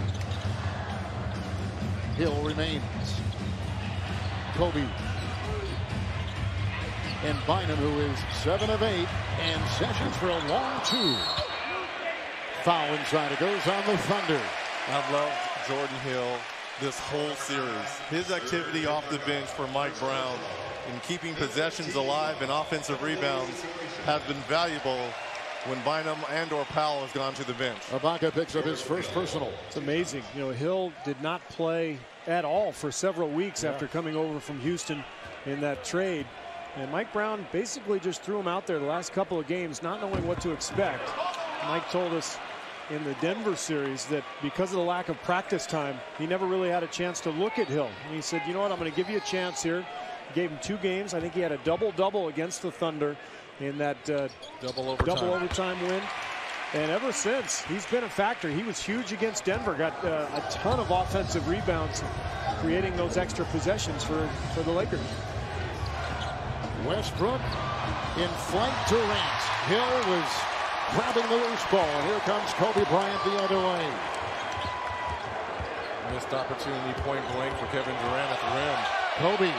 [SPEAKER 1] Hill remains. Kobe and Bynum, who is seven of eight, and Sessions for a long two. Foul inside. It goes on the Thunder.
[SPEAKER 2] I've loved Jordan Hill this whole series. His activity off the bench for Mike Brown in keeping possessions alive and offensive rebounds has been valuable when Bynum and or Powell has gone to the bench.
[SPEAKER 1] Ibaka picks up his first personal.
[SPEAKER 3] It's amazing. You know, Hill did not play at all for several weeks yeah. after coming over from Houston in that trade. And Mike Brown basically just threw him out there the last couple of games, not knowing what to expect. Mike told us in the Denver series that because of the lack of practice time, he never really had a chance to look at Hill. And he said, you know what, I'm going to give you a chance here. He gave him two games. I think he had a double-double against the Thunder in that uh,
[SPEAKER 2] double overtime.
[SPEAKER 3] double overtime win. And ever since, he's been a factor. He was huge against Denver, got uh, a ton of offensive rebounds, creating those extra possessions for, for the Lakers.
[SPEAKER 1] Westbrook in flight to Durant. Hill was grabbing the loose ball, and here comes Kobe Bryant the other way.
[SPEAKER 2] Missed opportunity point blank for Kevin Durant at the rim.
[SPEAKER 1] Kobe.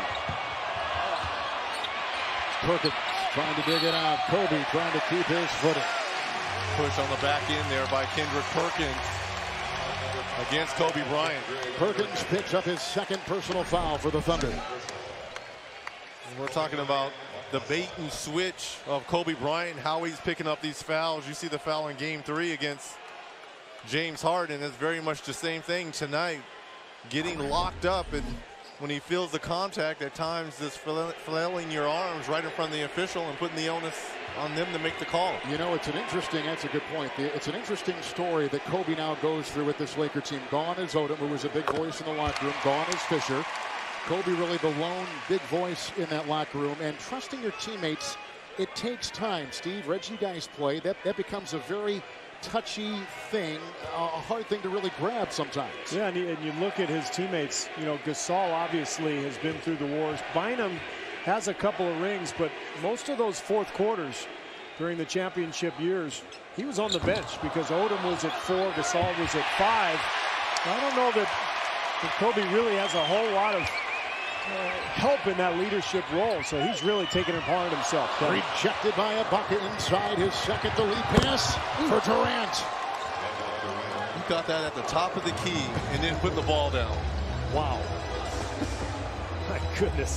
[SPEAKER 1] Perkins trying to dig it out. Kobe trying to keep his footing.
[SPEAKER 2] Push on the back end there by Kendrick Perkins against Kobe Bryant.
[SPEAKER 1] Perkins picks up his second personal foul for the Thunder.
[SPEAKER 2] We're talking about the bait and switch of Kobe Bryant, how he's picking up these fouls. You see the foul in game three against James Harden. It's very much the same thing tonight. Getting locked up, and when he feels the contact, at times just flailing your arms right in front of the official and putting the onus on them to make the call.
[SPEAKER 1] You know, it's an interesting, that's a good point. It's an interesting story that Kobe now goes through with this Laker team. Gone is Odom, who was a big voice in the locker room. Gone is Fisher. Kobe really the lone big voice in that locker room, and trusting your teammates, it takes time. Steve, Reggie, you guys play. That, that becomes a very touchy thing, a hard thing to really grab sometimes.
[SPEAKER 3] Yeah, and you, and you look at his teammates. You know, Gasol obviously has been through the wars. Bynum has a couple of rings, but most of those fourth quarters during the championship years, he was on the bench because Odom was at four, Gasol was at five. I don't know that, that Kobe really has a whole lot of Uh, help in that leadership role, so he's really taking it upon himself.
[SPEAKER 1] Rejected by Ibaka inside his second to lead pass for Durant.
[SPEAKER 2] He got that at the top of the key and then put the ball down.
[SPEAKER 1] Wow.
[SPEAKER 3] My goodness.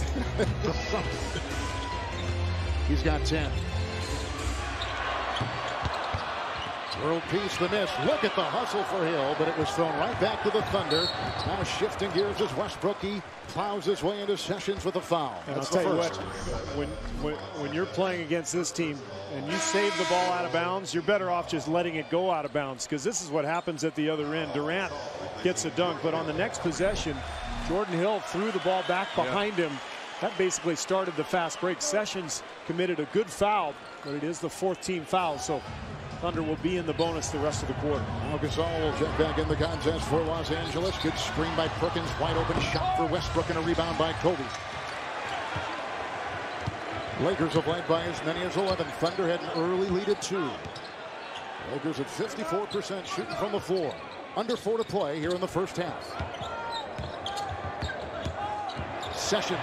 [SPEAKER 1] He's got ten. World Peace the miss. Look at the hustle for Hill, but it was thrown right back to the Thunder. Now shifting gears as Westbrook. He plows his way into Sessions with a foul.
[SPEAKER 3] And
[SPEAKER 1] That's
[SPEAKER 3] I'll
[SPEAKER 1] the
[SPEAKER 3] tell
[SPEAKER 1] first.
[SPEAKER 3] you what, when, when, when you're playing against this team and you save the ball out of bounds, you're better off just letting it go out of bounds, because this is what happens at the other end. Durant gets a dunk, but on the next possession, Jordan Hill threw the ball back behind yeah. him. That basically started the fast break. Sessions committed a good foul, but it is the fourth team foul, so Thunder will be in the bonus the rest of the quarter.
[SPEAKER 1] Now Gasol will check back in the contest for Los Angeles. Good screen by Perkins. Wide open shot for Westbrook and a rebound by Kobe. Lakers have led by as many as eleven. Thunder had an early lead at two. Lakers at fifty-four percent shooting from the floor. Under four to play here in the first half. Sessions.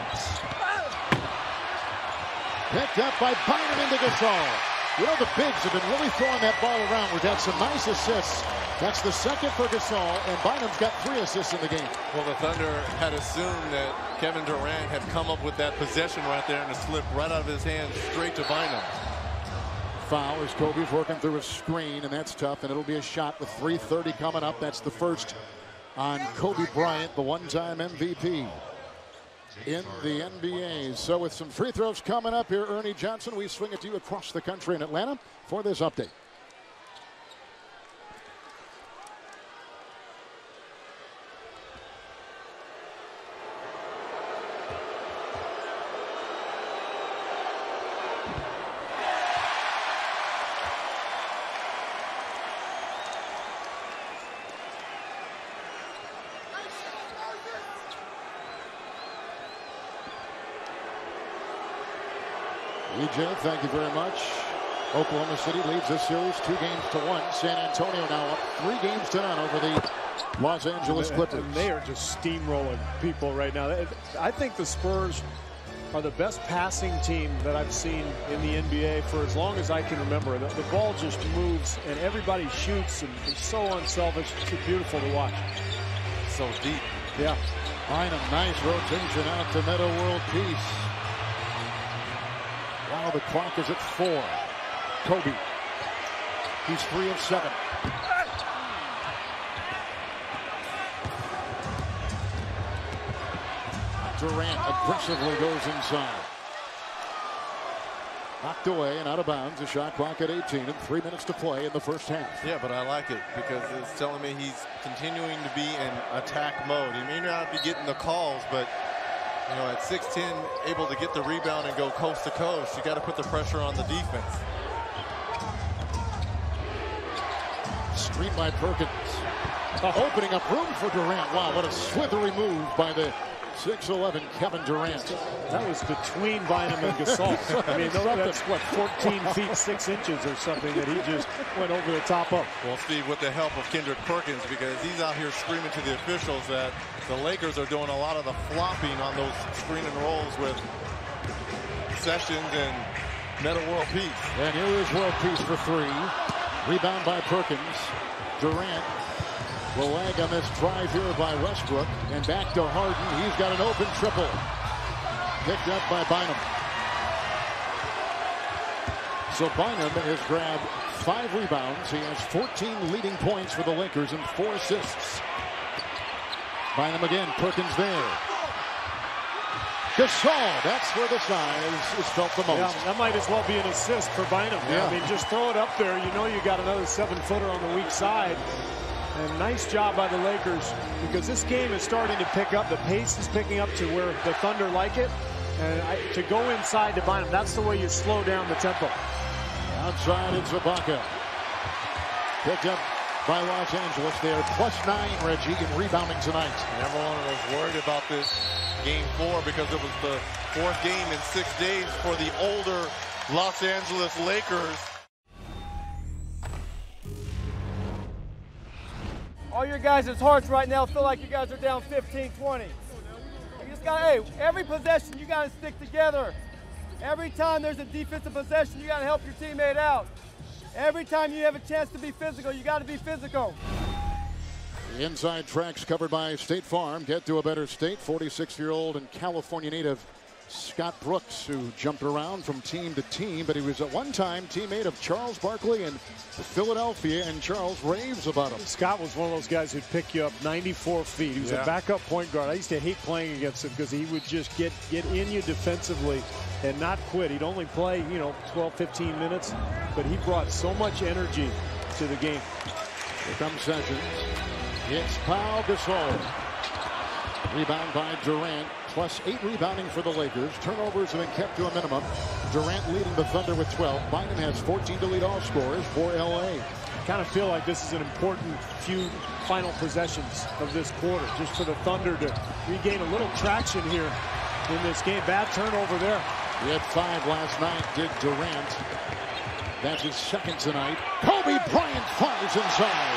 [SPEAKER 1] Picked up by Bynum into Gasol. You know, the bigs have been really throwing that ball around. We've had some nice assists. That's the second for Gasol, and Bynum's got three assists in the game.
[SPEAKER 2] Well, the Thunder had assumed that Kevin Durant had come up with that possession right there, and it slipped right out of his hands straight to Bynum.
[SPEAKER 1] Foul as Kobe's working through a screen, and that's tough, and it'll be a shot with three thirty coming up. That's the first on Kobe Bryant, the one-time M V P in the N B A. So with some free throws coming up here, Ernie Johnson, we swing it to you across the country in Atlanta for this update. E J, thank you very much. Oklahoma City leads this series two games to one. San Antonio now up three games to none over the Los Angeles Clippers.
[SPEAKER 3] And they are just steamrolling people right now. I think the Spurs are the best passing team that I've seen in the N B A for as long as I can remember. The, the ball just moves and everybody shoots, and it's so unselfish. It's beautiful to watch.
[SPEAKER 2] So deep.
[SPEAKER 3] Yeah.
[SPEAKER 1] Bynum, nice rotation out to Metta World Peace. Now the clock is at four. Kobe. He's three of seven. Durant aggressively goes inside. Knocked away and out of bounds. The shot clock at eighteen and three minutes to play in the first half.
[SPEAKER 2] Yeah, but I like it because it's telling me he's continuing to be in attack mode. He may not be getting the calls, but you know, at six ten, able to get the rebound and go coast to coast, you got to put the pressure on the defense.
[SPEAKER 1] Screen by Perkins. Opening up room for Durant. Wow, what a slithery move by the six eleven Kevin Durant.
[SPEAKER 3] That was between Bynum and Gasol. I mean, that's what, fourteen feet six inches or something that he just went over the top of.
[SPEAKER 2] Well, Steve, with the help of Kendrick Perkins, because he's out here screaming to the officials that the Lakers are doing a lot of the flopping on those screen and rolls with Sessions and Metta World Peace.
[SPEAKER 1] And here is World Peace for three. Rebound by Perkins. Durant will lag on this drive here by Westbrook. And back to Harden. He's got an open triple. Picked up by Bynum. So Bynum has grabbed five rebounds. He has fourteen leading points for the Lakers and four assists. Bynum again. Perkins there. Gasol. That's where the size is felt the most.
[SPEAKER 3] Yeah, that might as well be an assist for Bynum.
[SPEAKER 1] Yeah.
[SPEAKER 3] I mean, just throw it up there. You know you got another seven-footer on the weak side. And nice job by the Lakers, because this game is starting to pick up. The pace is picking up to where the Thunder like it. And I, to go inside to Bynum, that's the way you slow down the tempo.
[SPEAKER 1] Outside it's Ibaka. Picked up by Los Angeles. They are plus nine, Reggie, in rebounding tonight.
[SPEAKER 2] And everyone was worried about this game four because it was the fourth game in six days for the older Los Angeles Lakers.
[SPEAKER 5] All your guys' hearts right now feel like you guys are down fifteen twenty. You just got, hey, every possession you got to stick together. Every time there's a defensive possession, you got to help your teammate out. Every time you have a chance to be physical, you got to be physical.
[SPEAKER 1] The inside tracks covered by State Farm. Get to a better state. forty-six-year-old and California native Scott Brooks, who jumped around from team to team, but he was at one time teammate of Charles Barkley in Philadelphia, and Charles raves about him.
[SPEAKER 3] Scott was one of those guys who'd pick you up ninety-four feet. He was
[SPEAKER 2] Yeah.
[SPEAKER 3] a backup point guard. I used to hate playing against him because he would just get get in you defensively and not quit. He'd only play, you know, twelve, fifteen minutes, but he brought so much energy to the game.
[SPEAKER 1] Here comes Sessions. It's Pau Gasol. Rebound by Durant. Plus eight rebounding for the Lakers. Turnovers have been kept to a minimum. Durant leading the Thunder with twelve. Bynum has fourteen to lead all scorers for L A.
[SPEAKER 3] I kind of feel like this is an important few final possessions of this quarter, just for the Thunder to regain a little traction here in this game. Bad turnover there.
[SPEAKER 1] He had five last night, did Durant. That's his second tonight. Kobe Bryant fires inside.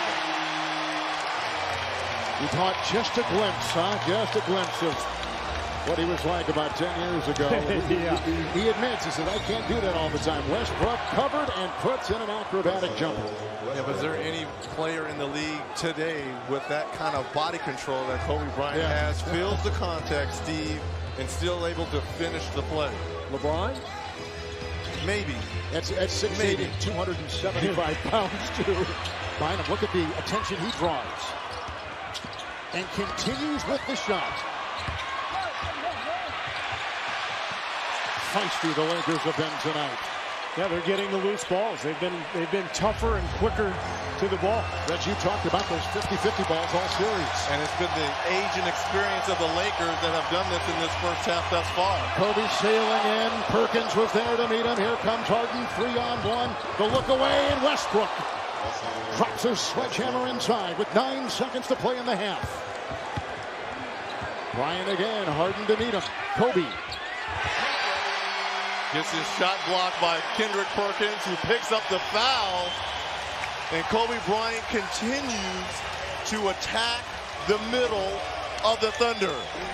[SPEAKER 1] He caught just a glimpse, huh? Just a glimpse of what he was like about ten years ago.
[SPEAKER 3] Yeah.
[SPEAKER 1] he, he admits, he said, I can't do that all the time. Westbrook covered and puts in an acrobatic jumper.
[SPEAKER 2] Yeah, but is there any player in the league today with that kind of body control that Kobe Bryant
[SPEAKER 1] Yeah.
[SPEAKER 2] has, feels the contact, Steve, and still able to finish the play?
[SPEAKER 3] LeBron?
[SPEAKER 2] Maybe.
[SPEAKER 1] That's at six eight and two hundred seventy-five pounds, too. Bynum, look at the attention he draws. And continues with the shot. Feisty the Lakers have been tonight.
[SPEAKER 3] Yeah, they're getting the loose balls. They've been they've been tougher and quicker to the ball.
[SPEAKER 1] Reggie, you talked about those fifty fifty balls all series.
[SPEAKER 2] And it's been the age and experience of the Lakers that have done this in this first half thus far.
[SPEAKER 1] Kobe sailing in. Perkins was there to meet him. Here comes Harden, three on one. The look away, and Westbrook drops his sledgehammer inside with nine seconds to play in the half. Bryant again, Harden to meet him. Kobe.
[SPEAKER 2] Gets his shot blocked by Kendrick Perkins, who picks up the foul. And Kobe Bryant continues to attack the middle of the Thunder.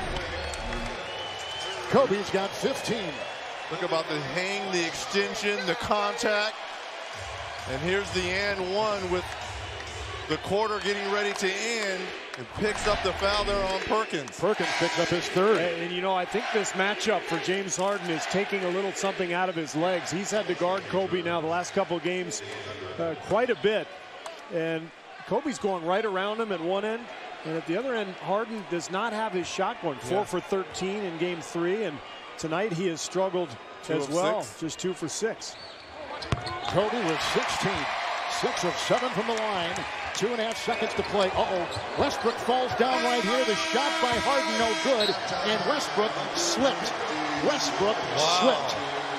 [SPEAKER 1] Kobe's got fifteen.
[SPEAKER 2] Look about the hang, the extension, the contact. And here's the and one with the quarter getting ready to end. And picks up the foul there on Perkins.
[SPEAKER 1] Perkins picks up his third.
[SPEAKER 3] And, and you know, I think this matchup for James Harden is taking a little something out of his legs. He's had to guard Kobe now the last couple of games uh, quite a bit. And Kobe's going right around him at one end. And at the other end, Harden does not have his shot going. Four
[SPEAKER 2] Yeah.
[SPEAKER 3] for thirteen in game three. And tonight he has struggled
[SPEAKER 2] Two
[SPEAKER 3] as
[SPEAKER 2] of
[SPEAKER 3] well.
[SPEAKER 2] six.
[SPEAKER 3] Just two for six.
[SPEAKER 1] Kobe with sixteen. Six of seven from the line. Two and a half seconds to play. Uh-oh. Westbrook falls down right here. The shot by Harden, no good. And Westbrook slipped. Westbrook
[SPEAKER 2] Wow.
[SPEAKER 1] slipped.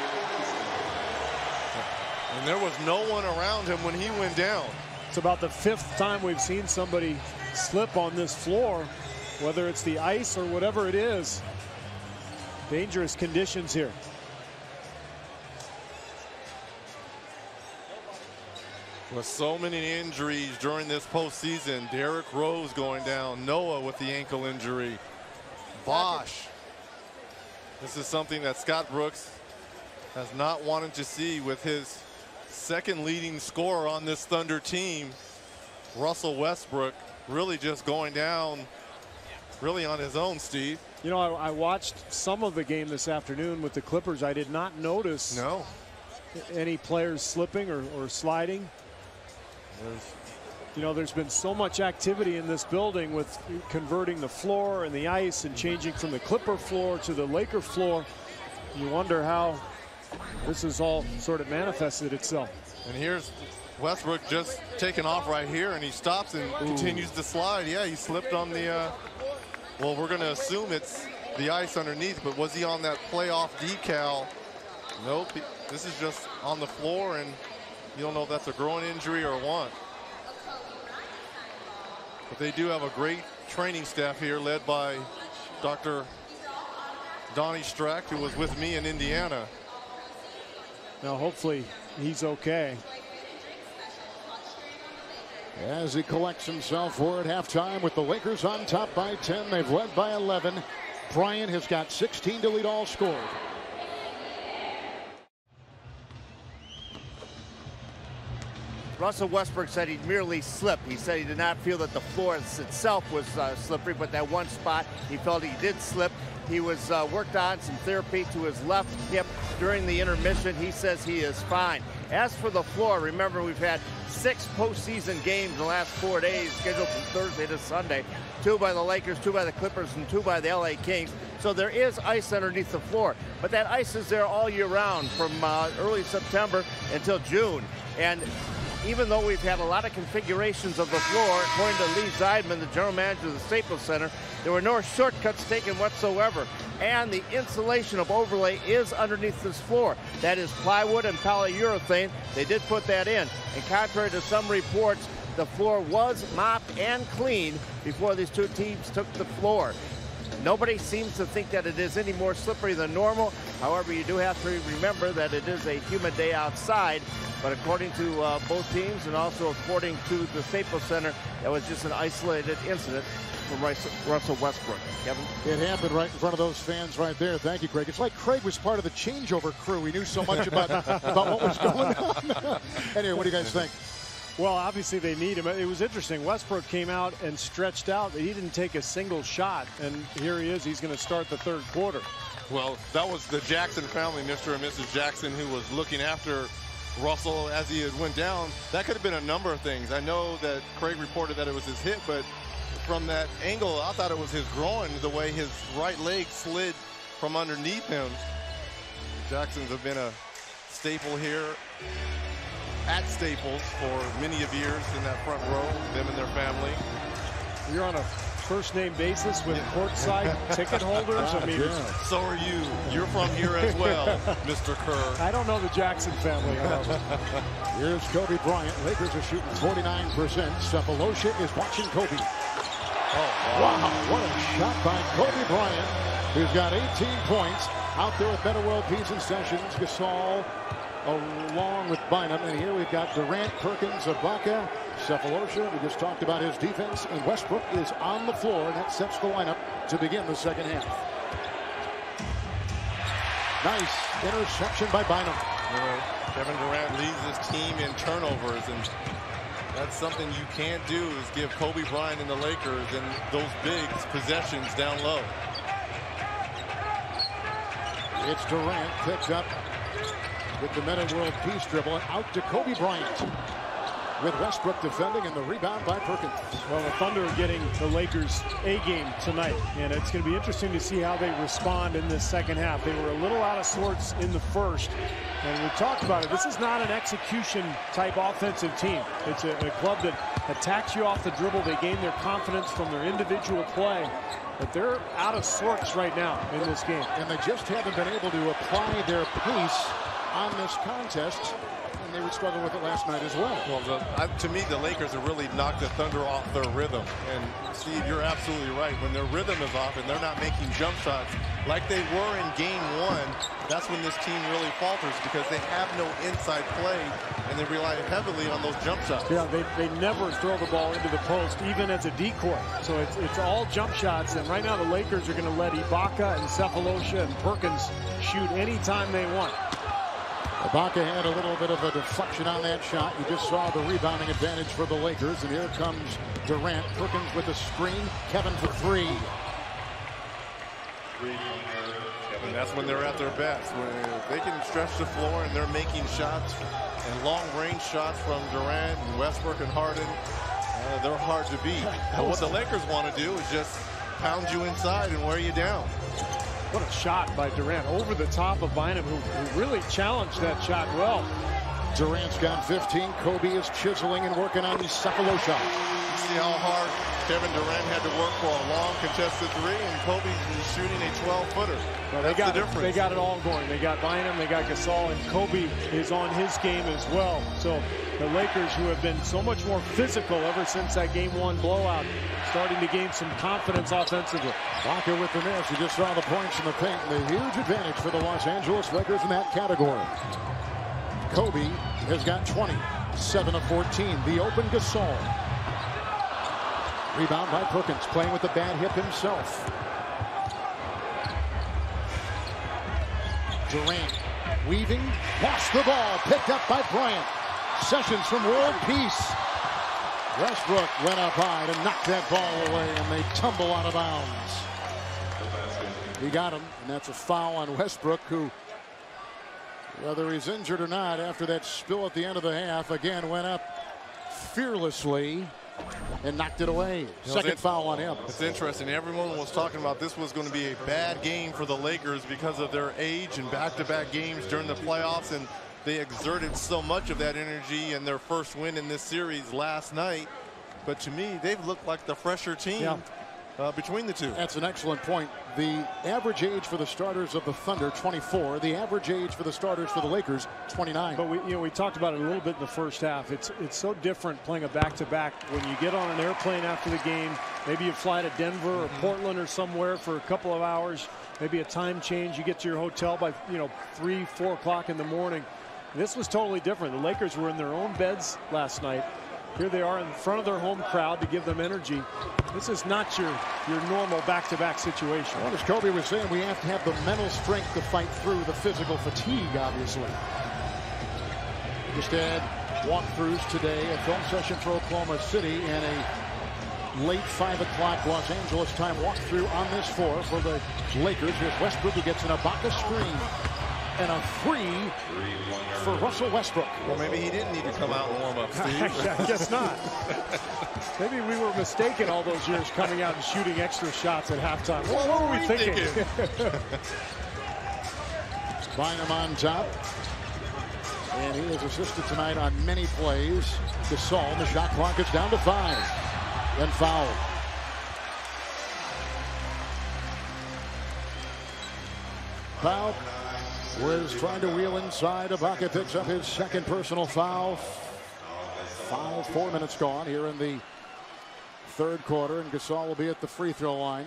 [SPEAKER 2] And there was no one around him when he went down.
[SPEAKER 3] It's about the fifth time we've seen somebody slip on this floor, whether it's the ice or whatever it is. Dangerous conditions here.
[SPEAKER 2] With so many injuries during this postseason, Derrick Rose going down, Noah with the ankle injury, Bosh. This is something that Scott Brooks has not wanted to see with his second leading scorer on this Thunder team, Russell Westbrook, really just going down really on his own, Steve.
[SPEAKER 3] You know, I, I watched some of the game this afternoon with the Clippers. I did not notice
[SPEAKER 2] No.
[SPEAKER 3] any players slipping or, or sliding.
[SPEAKER 2] There's
[SPEAKER 3] You know, there's been so much activity in this building with converting the floor and the ice and changing from the Clipper floor to the Laker floor. You wonder how this has all sort of manifested itself.
[SPEAKER 2] And here's Westbrook just taking off right here, and he stops and
[SPEAKER 3] Ooh.
[SPEAKER 2] continues to slide. Yeah, he slipped on the, uh, well, we're going to assume it's the ice underneath, but was he on that playoff decal? Nope. He, this is just on the floor, and you don't know if that's a groin injury or what. But they do have a great training staff here led by Doctor Donnie Strack, who was with me in Indiana.
[SPEAKER 3] Now, hopefully he's okay.
[SPEAKER 1] As he collects himself for at halftime with the Lakers on top by ten. They've led by eleven. Bryant has got sixteen to lead all scored.
[SPEAKER 4] Russell Westbrook said he merely slipped. He said he did not feel that the floor itself was uh, slippery, but that one spot he felt he did slip. He was uh, worked on some therapy to his left hip during the intermission. He says he is fine. As for the floor, remember we've had six postseason games in the last four days, scheduled from Thursday to Sunday. Two by the Lakers, two by the Clippers, and two by the L A Kings. So there is ice underneath the floor. But that ice is there all year round from uh, early September until June. And even though we've had a lot of configurations of the floor, according to Lee Zeidman, the general manager of the Staples Center, there were no shortcuts taken whatsoever. And the insulation of overlay is underneath this floor. That is plywood and polyurethane. They did put that in. And contrary to some reports, the floor was mopped and cleaned before these two teams took the floor. Nobody seems to think that it is any more slippery than normal. However, you do have to remember that it is a humid day outside. But according to uh, both teams and also according to the Staples Center, that was just an isolated incident from Russell Westbrook. Kevin?
[SPEAKER 1] It happened right in front of those fans right there. Thank you, Craig. It's like Craig was part of the changeover crew. He knew so much about, about what was going on. Anyway, what do you guys think?
[SPEAKER 3] Well, obviously they need him. It was interesting. Westbrook came out and stretched out. He didn't take a single shot, and here he is. He's going to start the third quarter.
[SPEAKER 2] Well, that was the Jackson family, Mister and Missus Jackson, who was looking after Russell as he had went down. That could have been a number of things. I know that Craig reported that it was his hip, but from that angle, I thought it was his groin, the way his right leg slid from underneath him. Jacksons have been a staple here at Staples for many of years in that front row, them and their family.
[SPEAKER 3] You're on a first name basis with courtside ticket holders. I mean,
[SPEAKER 1] yeah.
[SPEAKER 2] So are you. You're from here as well, Mister Kerr.
[SPEAKER 3] I don't know the Jackson family.
[SPEAKER 1] Here's Kobe Bryant. Lakers are shooting forty-nine percent. Cephalosha is watching Kobe.
[SPEAKER 2] Oh,
[SPEAKER 1] wow. wow, what a shot by Kobe Bryant, who's got eighteen points. Out there with Better World Peace and Sessions, Gasol, along with Bynum. And here we've got Durant, Perkins, Ibaka, Cephalosha. We just talked about his defense. And Westbrook is on the floor, and that sets the lineup to begin the second half. Nice interception by Bynum.
[SPEAKER 2] Uh, Kevin Durant leads his team in turnovers, and that's something you can't do, is give Kobe Bryant and the Lakers and those big possessions down low.
[SPEAKER 1] It's Durant picked up with the Meta World Peace dribble, and out to Kobe Bryant with Westbrook defending, and the rebound by Perkins.
[SPEAKER 3] Well, the Thunder are getting the Lakers A game tonight, and it's going to be interesting to see how they respond in this second half. They were a little out of sorts in the first, and we talked about it. This is not an execution type offensive team. It's a, a club that attacks you off the dribble. They gain their confidence from their individual play, but they're out of sorts right now in this game.
[SPEAKER 1] And they just haven't been able to apply their pace on this contest. They would struggle with it last night as well.
[SPEAKER 2] Well, the, uh, to me, the Lakers have really knocked the Thunder off their rhythm. And Steve, you're absolutely right. When their rhythm is off and they're not making jump shots like they were in game one, that's when this team really falters, because they have no inside play and they rely heavily on those jump shots.
[SPEAKER 3] Yeah, they, they never throw the ball into the post, even as a decoy. So it's, it's all jump shots. And right now the Lakers are going to let Ibaka and Cephalosha and Perkins shoot anytime they want.
[SPEAKER 1] Ibaka had a little bit of a deflection on that shot. You just saw the rebounding advantage for the Lakers. And here comes Durant. Perkins with a screen. Kevin for three.
[SPEAKER 2] And that's when they're at their best. When they can stretch the floor and they're making shots and long-range shots from Durant and Westbrook and Harden, uh, they're hard to beat. And what the Lakers want to do is just pound you inside and wear you down.
[SPEAKER 3] What a shot by Durant over the top of Bynum, who, who really challenged that shot well.
[SPEAKER 1] Durant's got fifteen. Kobe is chiseling and working on these Cephalosha.
[SPEAKER 2] You see how hard Kevin Durant had to work for a long contested three, and Kobe is shooting a twelve footer.
[SPEAKER 3] Well,
[SPEAKER 2] That's
[SPEAKER 3] they got
[SPEAKER 2] the difference.
[SPEAKER 3] It, they got it all going. They got Bynum, they got Gasol, and Kobe is on his game as well. So the Lakers, who have been so much more physical ever since that game one blowout, starting to gain some confidence offensively.
[SPEAKER 1] Walker with the miss. You just saw the points in the paint. The huge advantage for the Los Angeles Lakers in that category. Kobe has got twenty, seven of fourteen. The open Gasol. Rebound by Perkins, playing with the bad hip himself. Durant weaving, lost the ball, picked up by Bryant. Sessions from World Peace. Westbrook went up high to knock that ball away, and they tumble out of bounds. He got him, and that's a foul on Westbrook, who, whether he's injured or not, after that spill at the end of the half, again went up fearlessly and knocked it away. Second foul on him.
[SPEAKER 2] It's interesting. Everyone was talking about this was going to be a bad game for the Lakers because of their age and back-to-back games during the playoffs, and they exerted so much of that energy in their first win in this series last night. But to me, they've looked like the fresher team. Yeah. Uh, between the two.
[SPEAKER 1] That's an excellent point. The average age for the starters of the Thunder, twenty-four. The average age for the starters for the Lakers, twenty-nine.
[SPEAKER 3] But we, you know, we talked about it a little bit in the first half. It's it's so different playing a back-to-back. When you get on an airplane after the game, maybe you fly to Denver or mm-hmm. Portland or somewhere for a couple of hours, maybe a time change. You get to your hotel by you know three, four o'clock in the morning. This was totally different. The Lakers were in their own beds last night. Here they are in front of their home crowd to give them energy. This is not your, your normal back-to-back situation.
[SPEAKER 1] Well, as Kobe was saying, we have to have the mental strength to fight through the physical fatigue, obviously. Just had walkthroughs today, a film session for Oklahoma City, and a late five o'clock Los Angeles time walkthrough on this floor for the Lakers with Westbrook, who gets an Ibaka screen. And a three for Russell Westbrook.
[SPEAKER 2] Well, maybe he didn't need to come out and warm up, Steve.
[SPEAKER 3] I guess not. Maybe we were mistaken all those years coming out and shooting extra shots at halftime. What, what were we thinking? thinking?
[SPEAKER 1] Bynum on top. And he has assisted tonight on many plays. Gasol, the shot clock is down to five. Then foul. Foul. Was trying to wheel inside. Ibaka picks up his second personal foul. Five, four minutes gone here in the third quarter, and Gasol will be at the free throw line.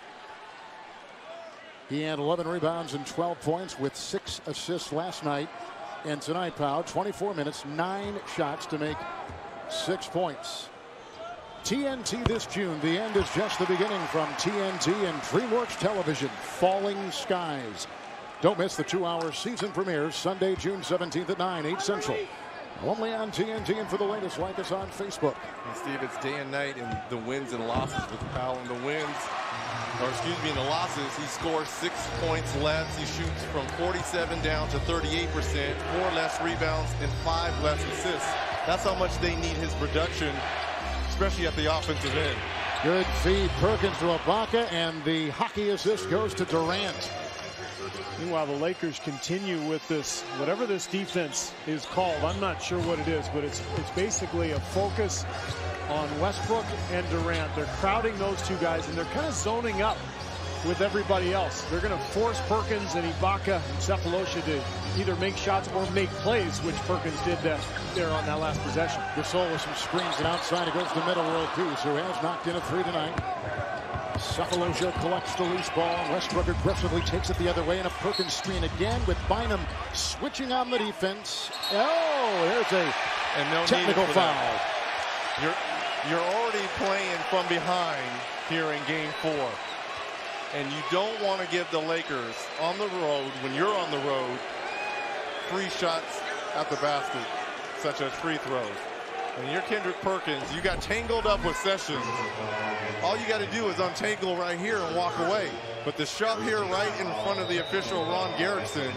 [SPEAKER 1] He had eleven rebounds and twelve points with six assists last night. And tonight, Powell, twenty-four minutes, nine shots to make six points. T N T this June. The end is just the beginning from T N T and DreamWorks Television. Falling Skies. Don't miss the two-hour season premieres Sunday, June seventeenth at nine, eight Central. Only on T N T, and for the latest, like us on Facebook.
[SPEAKER 2] And Steve, it's day and night in the wins and losses with Powell. In the wins, or excuse me, in the losses, he scores six points less. He shoots from forty-seven down to thirty-eight percent, four less rebounds, and five less assists. That's how much they need his production, especially at the offensive end.
[SPEAKER 1] Good feed, Perkins to Ibaka, and the hockey assist goes to Durant.
[SPEAKER 3] Meanwhile, the Lakers continue with this, whatever this defense is called. I'm not sure what it is, but it's it's basically a focus on Westbrook and Durant. They're crowding those two guys, and they're kind of zoning up with everybody else. They're going to force Perkins and Ibaka and Sefolosha to either make shots or make plays, which Perkins did that there on that last possession.
[SPEAKER 1] Gasol with some screens, and outside it goes to middle. World Peace, who has knocked in a three tonight. Sefolosha collects the loose ball. Westbrook aggressively takes it the other way, and a Perkins screen again with Bynum switching on the defense. Oh, there's a
[SPEAKER 2] and no
[SPEAKER 1] technical foul.
[SPEAKER 2] That. You're you're already playing from behind here in game four, and you don't want to give the Lakers on the road, when you're on the road, free shots at the basket, such as free throws. And you're Kendrick Perkins, you got tangled up with Sessions. All you got to do is untangle right here and walk away. But the shove here right in front of the official, Ron Garretson,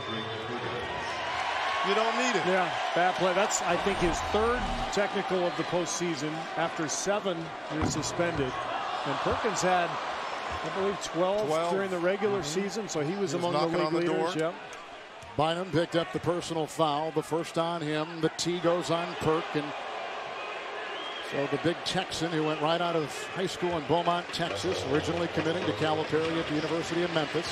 [SPEAKER 2] you don't need it.
[SPEAKER 3] Yeah, bad play. That's, I think, his third technical of the postseason after seven years suspended. And Perkins had, I believe, twelve, twelve. during the regular mm-hmm. season, so he was he among
[SPEAKER 2] was
[SPEAKER 3] the league
[SPEAKER 2] the
[SPEAKER 3] leaders. Yep.
[SPEAKER 1] Bynum picked up the personal foul, the first on him. The T goes on Perk, and so the big Texan who went right out of high school in Beaumont, Texas, originally committing to Calipari at the University of Memphis.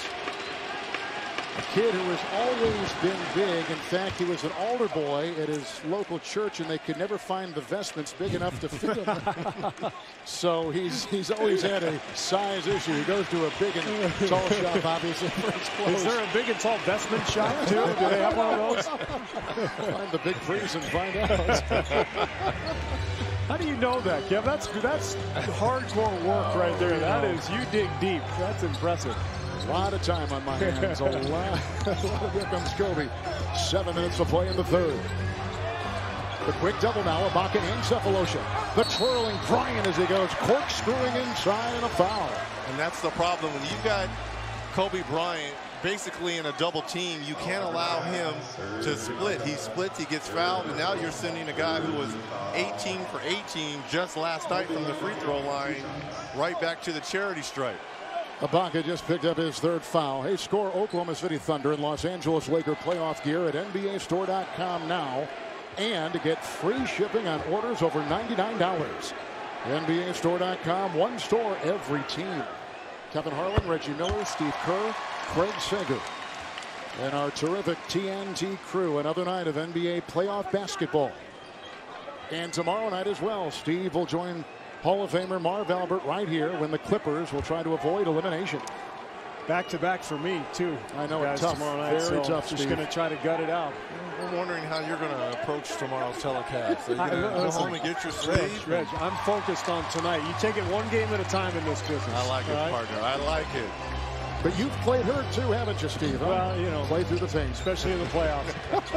[SPEAKER 1] A kid who has always been big. In fact, he was an altar boy at his local church, and they could never find the vestments big enough to fit him. So he's he's always had a size issue. He goes to a big and tall shop, obviously, for his clothes.
[SPEAKER 3] Is there a big and tall vestment shop, too? Do they have one of those?
[SPEAKER 1] Find the big freeze and find out.
[SPEAKER 3] How do you know that, Kev? That's, that's hardcore work right there. That is, you dig deep. That's impressive.
[SPEAKER 1] A lot of time on my hands. A lot. Here comes Kobe. Seven minutes to play in the third. The quick double now, Ibaka and Cephalosha. The twirling Bryant as he goes, corkscrewing inside and a foul.
[SPEAKER 2] And that's the problem. When you've got Kobe Bryant basically in a double team, you can't allow him to split. He splits, he gets fouled, and now you're sending a guy who was eighteen for eighteen just last night from the free throw line right back to the charity stripe.
[SPEAKER 1] Ibaka just picked up his third foul. Hey, score Oklahoma City Thunder and Los Angeles Laker playoff gear at N B A store dot com now. And get free shipping on orders over ninety-nine dollars. N B A store dot com, one store, every team. Kevin Harlan, Reggie Miller, Steve Kerr, Craig Sager, and our terrific T N T crew. Another night of N B A playoff basketball. And tomorrow night as well, Steve will join Hall of Famer Marv Albert right here when the Clippers will try to avoid elimination.
[SPEAKER 3] Back to back for me too.
[SPEAKER 1] I know,
[SPEAKER 3] guys,
[SPEAKER 1] tough,
[SPEAKER 3] tomorrow night.
[SPEAKER 1] very
[SPEAKER 3] so
[SPEAKER 1] tough.
[SPEAKER 3] Just
[SPEAKER 1] Steve.
[SPEAKER 3] going to try to gut it out.
[SPEAKER 2] I'm wondering how you're going to approach tomorrow's telecast. Are you going to go
[SPEAKER 3] listen,
[SPEAKER 2] home and get your
[SPEAKER 3] Reg,
[SPEAKER 2] sleep?
[SPEAKER 3] Reg, I'm focused on tonight. You take it one game at a time in this business.
[SPEAKER 2] I like it,
[SPEAKER 3] right?
[SPEAKER 2] partner. I like it.
[SPEAKER 1] But you've played her too, haven't you, Steve? Huh?
[SPEAKER 3] Well, you know,
[SPEAKER 1] play through the pain,
[SPEAKER 3] especially in the playoffs.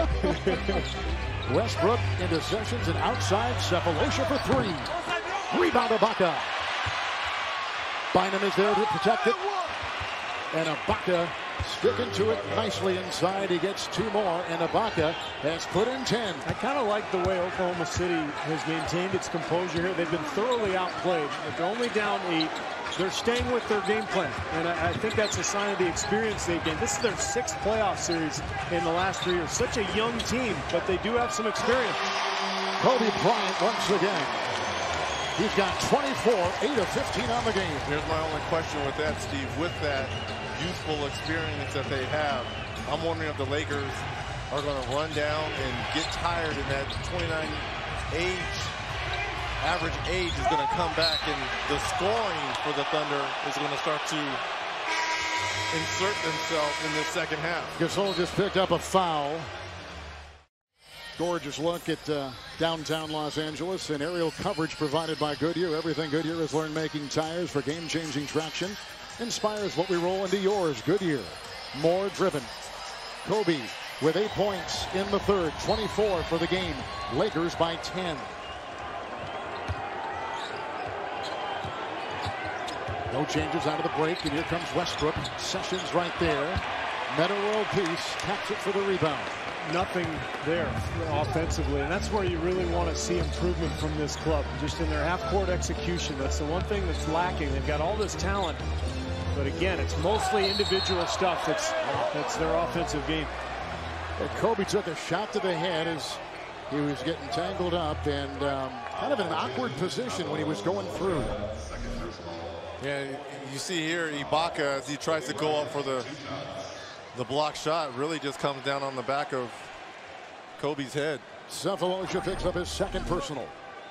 [SPEAKER 1] Westbrook into Sessions and outside Cephalosha for three. Rebound Ibaka. Bynum is there to protect it. And Ibaka sticking to it nicely inside. He gets two more, and Ibaka has put in ten.
[SPEAKER 3] I kind of like the way Oklahoma City has maintained its composure here. They've been thoroughly outplayed. They're only down eight. They're staying with their game plan, and I, I think that's a sign of the experience they've gained. This is their sixth playoff series in the last three years. Such a young team, but they do have some experience.
[SPEAKER 1] Kobe Bryant once again. He's got twenty-four, eight of fifteen on the game.
[SPEAKER 2] Here's my only question with that, Steve. With that youthful experience that they have, I'm wondering if the Lakers are going to run down and get tired in that twenty-nine age. Average age is going to come back, and the scoring for the Thunder is going to start to insert themselves in this second half.
[SPEAKER 1] Gasol just picked up a foul. Gorgeous look at uh, downtown Los Angeles, and aerial coverage provided by Goodyear. Everything Goodyear has learned making tires for game-changing traction inspires what we roll into yours. Goodyear, more driven. Kobe with eight points in the third, twenty-four for the game. Lakers by ten. No changes out of the break, and here comes Westbrook. Sessions right there. Meta world peace, taps it for the rebound.
[SPEAKER 3] Nothing there offensively, and that's where you really want to see improvement from this club. Just in their half-court execution, that's the one thing that's lacking. They've got all this talent, but again, it's mostly individual stuff that's, that's their offensive game.
[SPEAKER 1] And Kobe took a shot to the head as he was getting tangled up and um, kind of in an awkward position when he was going through.
[SPEAKER 2] Yeah, you see here Ibaka as he tries to go up for the the block shot, really just comes down on the back of Kobe's head.
[SPEAKER 1] Cephalosha picks up his second personal.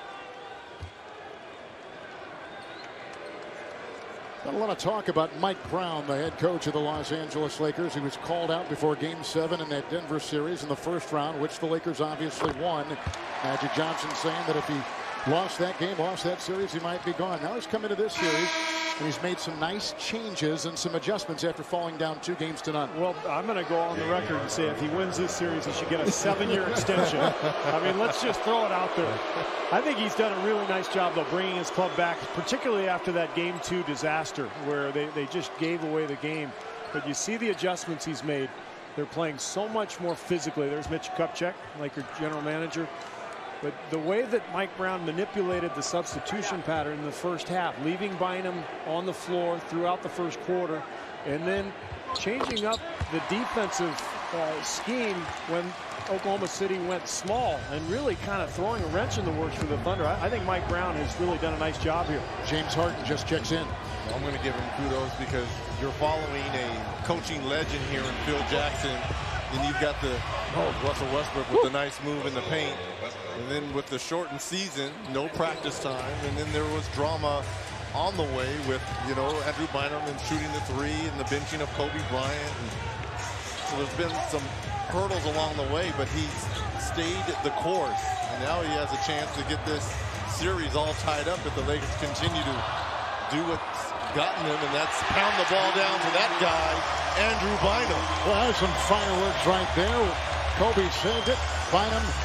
[SPEAKER 1] Got a lot of talk about Mike Brown, the head coach of the Los Angeles Lakers. He was called out before game seven in that Denver series in the first round, which the Lakers obviously won. Magic Johnson saying that if he lost that game, lost that series, he might be gone. Now he's come into this series, and he's made some nice changes and some adjustments after falling down two games to none.
[SPEAKER 3] Well, I'm going to go on the record and say if he wins this series, he should get a seven-year extension. I mean, let's just throw it out there. I think he's done a really nice job, though, bringing his club back, particularly after that game two disaster where they, they just gave away the game. But you see the adjustments he's made. They're playing so much more physically. There's Mitch Kupchak, Laker general manager. But the way that Mike Brown manipulated the substitution pattern in the first half, leaving Bynum on the floor throughout the first quarter, and then changing up the defensive uh, scheme when Oklahoma City went small and really kind of throwing a wrench in the works for the Thunder. I, I think Mike Brown has really done a nice job here.
[SPEAKER 1] James Harden just checks in.
[SPEAKER 2] I'm going to give him kudos because you're following a coaching legend here in Phil Jackson. Then you've got the oh, Russell Westbrook with Woo. the nice move in the paint. And then with the shortened season, no practice time. And then there was drama on the way with, you know, Andrew Bynum and shooting the three and the benching of Kobe Bryant. And so there's been some hurdles along the way, but he's stayed the course. And now he has a chance to get this series all tied up if the Lakers continue to do what's gotten them, and that's pound the ball down to that guy, Andrew Bynum.
[SPEAKER 1] Well, there's some fireworks right there. Kobe saved it. Bynum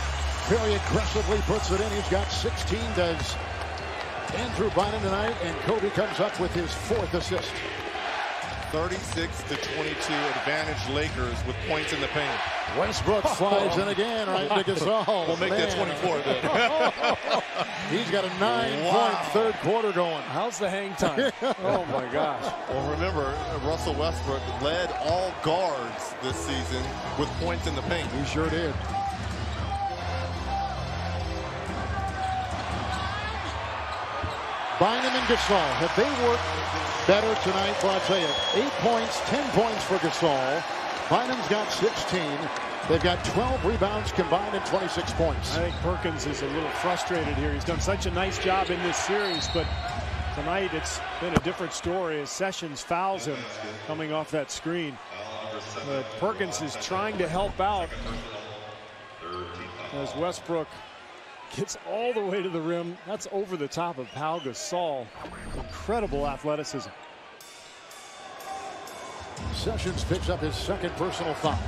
[SPEAKER 1] very aggressively puts it in. He's got sixteen, does Andrew Bynum tonight, and Kobe comes up with his fourth assist.
[SPEAKER 2] thirty-six to twenty-two advantage Lakers with points in the paint.
[SPEAKER 1] Westbrook flies in again right into Gasol.
[SPEAKER 2] We'll make
[SPEAKER 1] Man.
[SPEAKER 2] that twenty-four then.
[SPEAKER 1] He's got a nine-point
[SPEAKER 2] Wow.
[SPEAKER 1] third quarter going.
[SPEAKER 3] How's the hang time? Oh my gosh.
[SPEAKER 2] Well, remember, Russell Westbrook led all guards this season with points in the paint.
[SPEAKER 1] He sure did. Bynum and Gasol, have they worked better tonight? Well, I'll tell you, eight points, ten points for Gasol. Bynum's got sixteen. They've got twelve rebounds combined and twenty-six points.
[SPEAKER 3] I think Perkins is a little frustrated here. He's done such a nice job in this series, but tonight it's been a different story as Sessions fouls him coming off that screen. But Perkins is trying to help out as Westbrook gets all the way to the rim. That's over the top of Pau Gasol. Incredible athleticism.
[SPEAKER 1] Sessions picks up his second personal foul.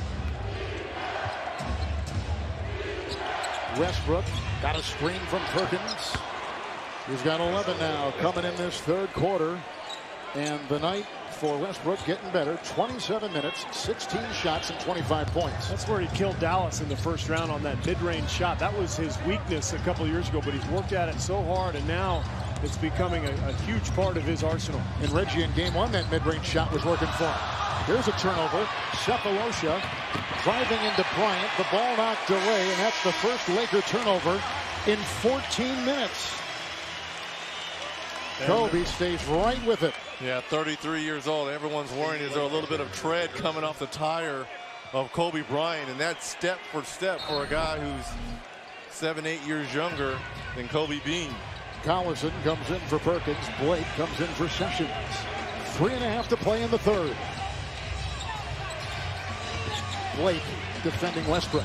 [SPEAKER 1] Westbrook got a screen from Perkins. He's got eleven now coming in this third quarter. And the night for Westbrook getting better. twenty-seven minutes, sixteen shots, and twenty-five points.
[SPEAKER 3] That's where he killed Dallas in the first round on that mid-range shot. That was his weakness a couple of years ago, but he's worked at it so hard, and now it's becoming a, a huge part of his arsenal.
[SPEAKER 1] In Reggie in game one, that mid-range shot was working for him. Here's a turnover. Sefolosha driving into Bryant. The ball knocked away, and that's the first Laker turnover in fourteen minutes. Kobe stays right with it.
[SPEAKER 2] Yeah, thirty-three years old. Everyone's worrying, is there a little bit of tread coming off the tire of Kobe Bryant? And that's step for step for a guy who's seven, eight years younger than Kobe Bean.
[SPEAKER 1] Collison comes in for Perkins. Blake comes in for Sessions. Three and a half to play in the third. Blake defending Westbrook.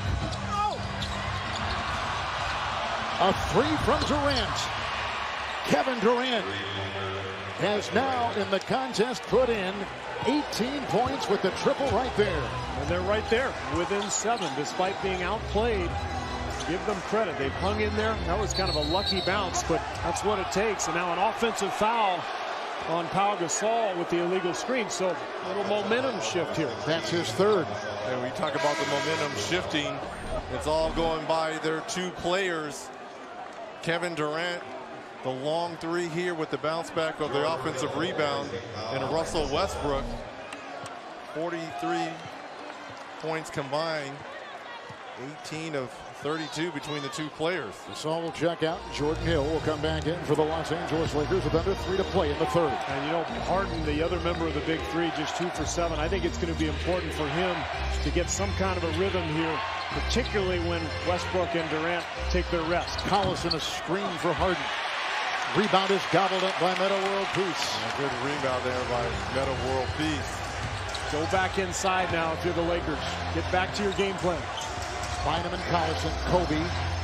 [SPEAKER 1] A three from Durant. Kevin Durant has now in the contest put in eighteen points with the triple right there.
[SPEAKER 3] And they're right there within seven despite being outplayed. Give them credit. They've hung in there. That was kind of a lucky bounce, but that's what it takes. And now an offensive foul on Pau Gasol with the illegal screen. So a little momentum shift here.
[SPEAKER 1] That's his third.
[SPEAKER 2] And we talk about the momentum shifting. It's all going by their two players. Kevin Durant, the long three here with the bounce back of the offensive rebound, and Russell Westbrook, forty-three points combined, eighteen of thirty-two between the two players.
[SPEAKER 1] Gasol will check out. Jordan Hill will come back in for the Los Angeles Lakers with under three to play in the third.
[SPEAKER 3] And you know, Harden, the other member of the big three, just two for seven. I think it's going to be important for him to get some kind of a rhythm here, particularly when Westbrook and Durant take their rest.
[SPEAKER 1] Collison a screen for Harden. Rebound is gobbled up by Metta World Peace.
[SPEAKER 2] A good rebound there by Metta World Peace.
[SPEAKER 3] Go back inside now if you're the Lakers. Get back to your game plan.
[SPEAKER 1] Bynum and Collison. Kobe.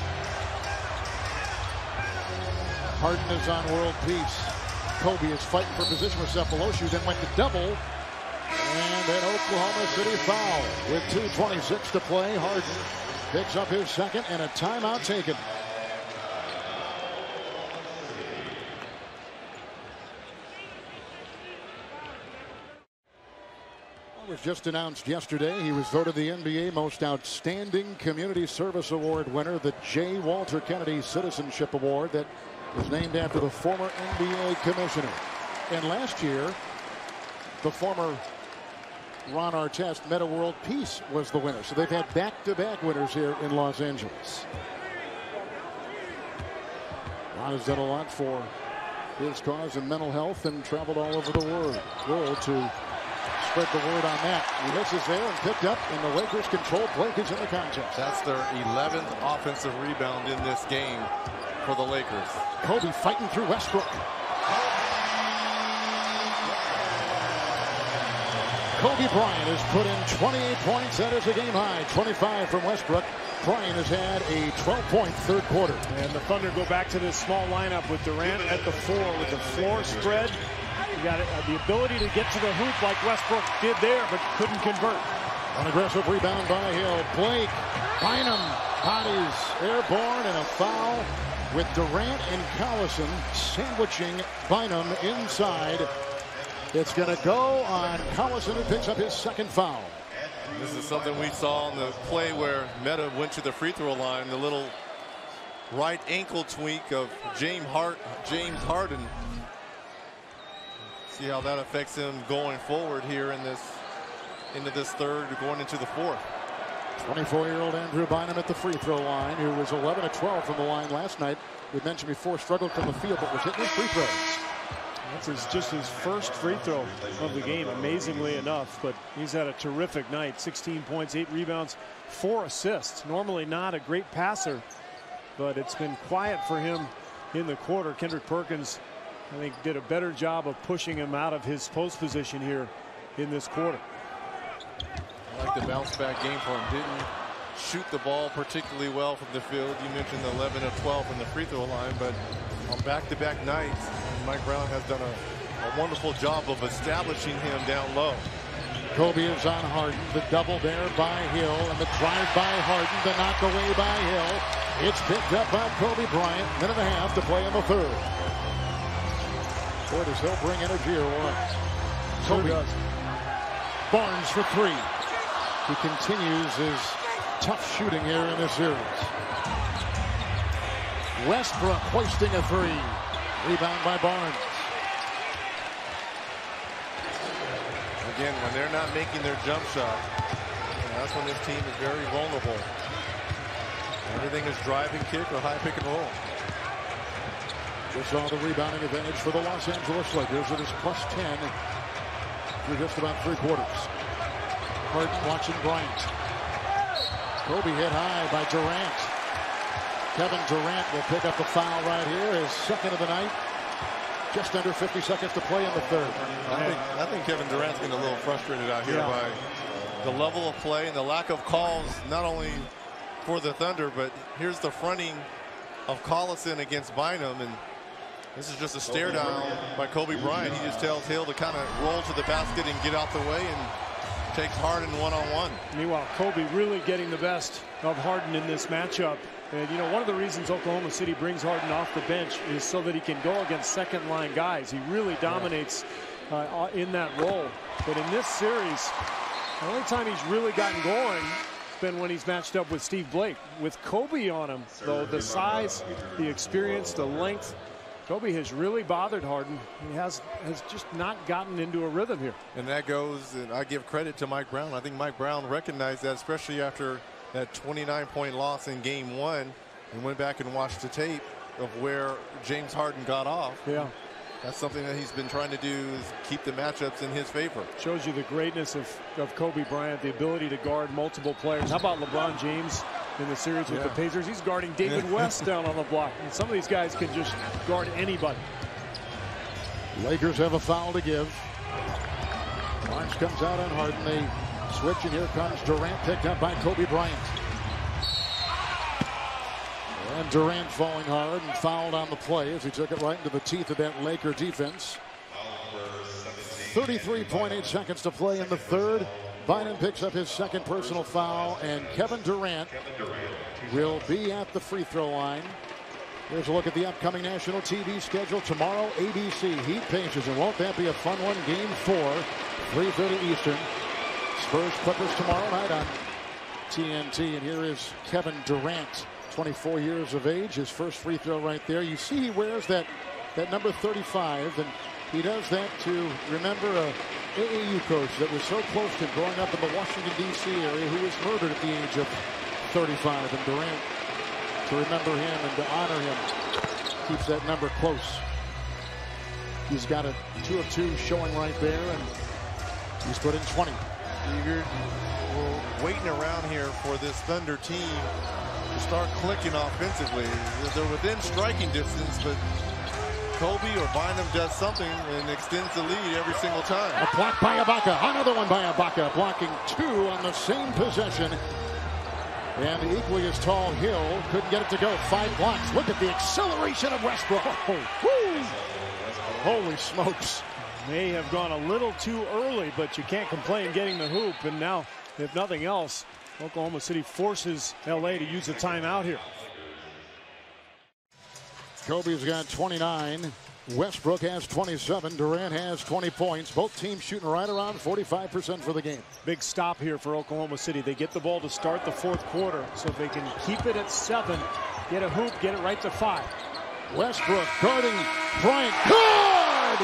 [SPEAKER 1] Harden is on World Peace. Kobe is fighting for position with Sefolosha, then went to double. And an Oklahoma City foul with two twenty-six to play. Harden picks up his second and a timeout taken. Was just announced yesterday. He was voted the N B A Most Outstanding Community Service Award winner, the J. Walter Kennedy Citizenship Award that was named after the former N B A commissioner. And last year, the former Ron Artest Metta World Peace was the winner. So they've had back-to-back winners here in Los Angeles. Ron has done a lot for his cause and mental health and traveled all over the world, world to spread the word on that. He misses there and picked up, and the Lakers control. Blake is in the contest.
[SPEAKER 2] That's their eleventh offensive rebound in this game for the Lakers.
[SPEAKER 1] Kobe fighting through Westbrook. Kobe Bryant has put in twenty-eight points. That is a game high. twenty-five from Westbrook. Bryant has had a twelve-point third quarter.
[SPEAKER 3] And the Thunder go back to this small lineup with Durant at the four with the floor spread. You got it, uh, the ability to get to the hoop like Westbrook did there, but couldn't convert.
[SPEAKER 1] An aggressive rebound by Hill. Blake. Bynum Bodies airborne and a foul with Durant and Collison sandwiching Bynum inside. It's going to go on Collison, who picks up his second foul.
[SPEAKER 2] This is something we saw on the play where Meta went to the free throw line. The little right ankle tweak of James Hart, James Harden. See how that affects him going forward here in this into this third, going into the fourth.
[SPEAKER 1] twenty-four-year-old Andrew Bynum at the free throw line, who was eleven of twelve from the line last night. We mentioned before, struggled from the field, but was hitting his free throws.
[SPEAKER 3] That's his, just his first free throw of the game, amazingly enough. But he's had a terrific night. sixteen points, eight rebounds, four assists. Normally not a great passer, but it's been quiet for him in the quarter. Kendrick Perkins, I think, did a better job of pushing him out of his post position here in this quarter.
[SPEAKER 2] I like the bounce back game for him. Didn't shoot the ball particularly well from the field. You mentioned the eleven of twelve from the free throw line, but on back-to-back nights, Mike Brown has done a, a wonderful job of establishing him down low.
[SPEAKER 1] Kobe is on Harden. The double there by Hill, and the drive by Harden, the knock away by Hill. It's picked up by Kobe Bryant. Minute and a half to play in the third. Boy, does Hill bring energy or what? Kobe.
[SPEAKER 3] Sure does.
[SPEAKER 1] Barnes for three. He continues his tough shooting here in this series. Westbrook hoisting a three. Rebound by Barnes.
[SPEAKER 2] Again, when they're not making their jump shot, that's when this team is very vulnerable. Everything is driving kick or high pick and roll.
[SPEAKER 1] Just saw the rebounding advantage for the Los Angeles Lakers. It is plus ten through just about three quarters. Harden watching Bryant. Kobe hit high by Durant. Kevin Durant will pick up a foul right here, his second of the night. Just under fifty seconds to play in the third.
[SPEAKER 2] I think, I think Kevin Durant's getting a little frustrated out here yeah. by the level of play and the lack of calls, not only for the Thunder, but here's the fronting of Collison against Bynum, and this is just a stare down by Kobe Bryant. He just tells Hill to kind of roll to the basket and get out the way, and takes Harden one-on-one.
[SPEAKER 3] Meanwhile, Kobe really getting the best of Harden in this matchup. And, you know, one of the reasons Oklahoma City brings Harden off the bench is so that he can go against second-line guys. He really dominates uh, in that role. But in this series, the only time he's really gotten going has been when he's matched up with Steve Blake. With Kobe on him, though, the size, the experience, the length, Kobe has really bothered Harden. He has has just not gotten into a rhythm here.
[SPEAKER 2] And that goes, and I give credit to Mike Brown. I think Mike Brown recognized that, especially after that twenty-nine point loss in game one, and went back and watched the tape of where James Harden got off.
[SPEAKER 3] Yeah.
[SPEAKER 2] That's something that he's been trying to do, is keep the matchups in his favor.
[SPEAKER 3] Shows you the greatness of, of Kobe Bryant, the ability to guard multiple players. How about LeBron James in the series with yeah. the Pacers? He's guarding David West down on the block. And some of these guys can just guard anybody.
[SPEAKER 1] Lakers have a foul to give. Barnes comes out on Harden. They switch, and here comes Durant, picked up by Kobe Bryant. And Durant falling hard and fouled on the play as he took it right into the teeth of that Laker defense. thirty-three point eight seconds to play in the third. Bynum picks up his second personal foul, and Kevin Durant will be at the free throw line. Here's a look at the upcoming national T V schedule. Tomorrow, A B C Heat Pacers, and won't that be a fun one? Game four, three thirty Eastern. Spurs Clippers tomorrow night on T N T, and here is Kevin Durant, twenty-four years of age, his first free throw right there. You see he wears that that number thirty-five, and he does that to remember a A A U coach that was so close to him growing up in the Washington, D C area, who was murdered at the age of thirty-five. And Durant, to remember him and to honor him, keeps that number close. He's got a two of two showing right there, and he's put in twenty.
[SPEAKER 2] You're, we're waiting around here for this Thunder team to start clicking offensively. They're within striking distance, but Kobe or Bynum does something and extends the lead every single time.
[SPEAKER 1] A block by Ibaka. Another one by Ibaka, blocking two on the same possession. And equally as tall Hill couldn't get it to go. Five blocks. Look at the acceleration of Westbrook. Oh, woo. Holy smokes.
[SPEAKER 3] May have gone a little too early, but you can't complain getting the hoop. And now if nothing else, Oklahoma City forces L A to use a timeout here.
[SPEAKER 1] Kobe's got twenty-nine. Westbrook has twenty-seven. Durant has twenty points. Both teams shooting right around forty-five percent for the game.
[SPEAKER 3] Big stop here for Oklahoma City. They get the ball to start the fourth quarter, so if they can keep it at seven, get a hoop, get it right to five.
[SPEAKER 1] Westbrook guarding Bryant. Good!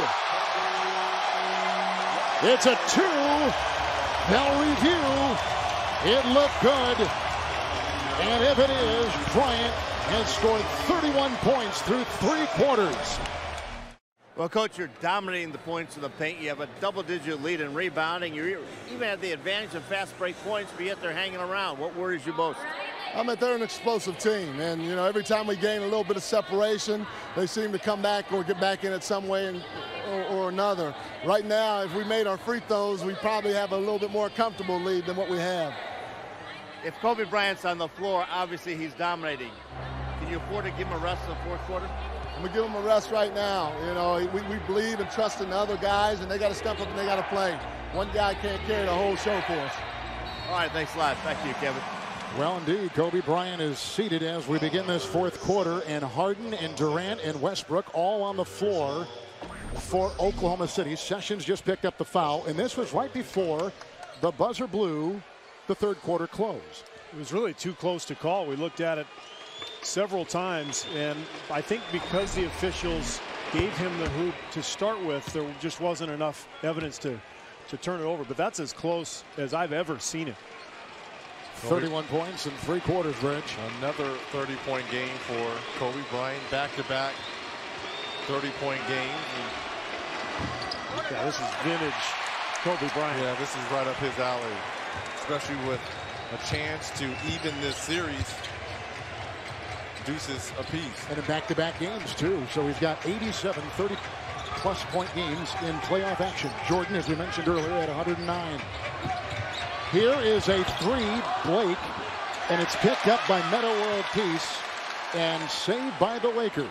[SPEAKER 1] It's a two. They'll review. It looked good. And if it is, Bryant has scored thirty-one points through three quarters.
[SPEAKER 4] Well, Coach, you're dominating the points in the paint. You have a double-digit lead in rebounding. You even have the advantage of fast break points, but yet they're hanging around. What worries you most?
[SPEAKER 6] I mean, they're an explosive team, and you know, every time we gain a little bit of separation, they seem to come back or get back in it some way and, or, or another. Right now, if we made our free throws, we probably have a little bit more comfortable lead than what we have.
[SPEAKER 4] If Kobe Bryant's on the floor, obviously he's dominating. Can you afford to give him a rest in the fourth quarter?
[SPEAKER 6] I'm going to give them a rest right now. You know, we, we believe and trust in the other guys, and they got to step up and they got to play. One guy can't carry the whole show for us.
[SPEAKER 4] All right, thanks a lot. Back to you, Kevin.
[SPEAKER 1] Well, indeed, Kobe Bryant is seated as we begin this fourth quarter, and Harden and Durant and Westbrook all on the floor for Oklahoma City. Sessions just picked up the foul, and this was right before the buzzer blew the third quarter close.
[SPEAKER 3] It was really too close to call. We looked at it several times, and I think because the officials gave him the hoop to start with, there just wasn't enough evidence to to turn it over. But that's as close as I've ever seen it.
[SPEAKER 1] thirty-one points in three quarters, Rich.
[SPEAKER 2] Another thirty point game for Kobe Bryant. Back-to-back thirty point games.
[SPEAKER 3] Yeah, this is vintage Kobe Bryant.
[SPEAKER 2] Yeah, this is right up his alley, especially with a chance to even this series. Deuces apiece.
[SPEAKER 1] And in back-to-back games, too. So he's got eighty-seven thirty-plus point games in playoff action. Jordan, as we mentioned earlier, at one hundred nine. Here is a three, Blake, and it's picked up by Metta World Peace and saved by the Lakers.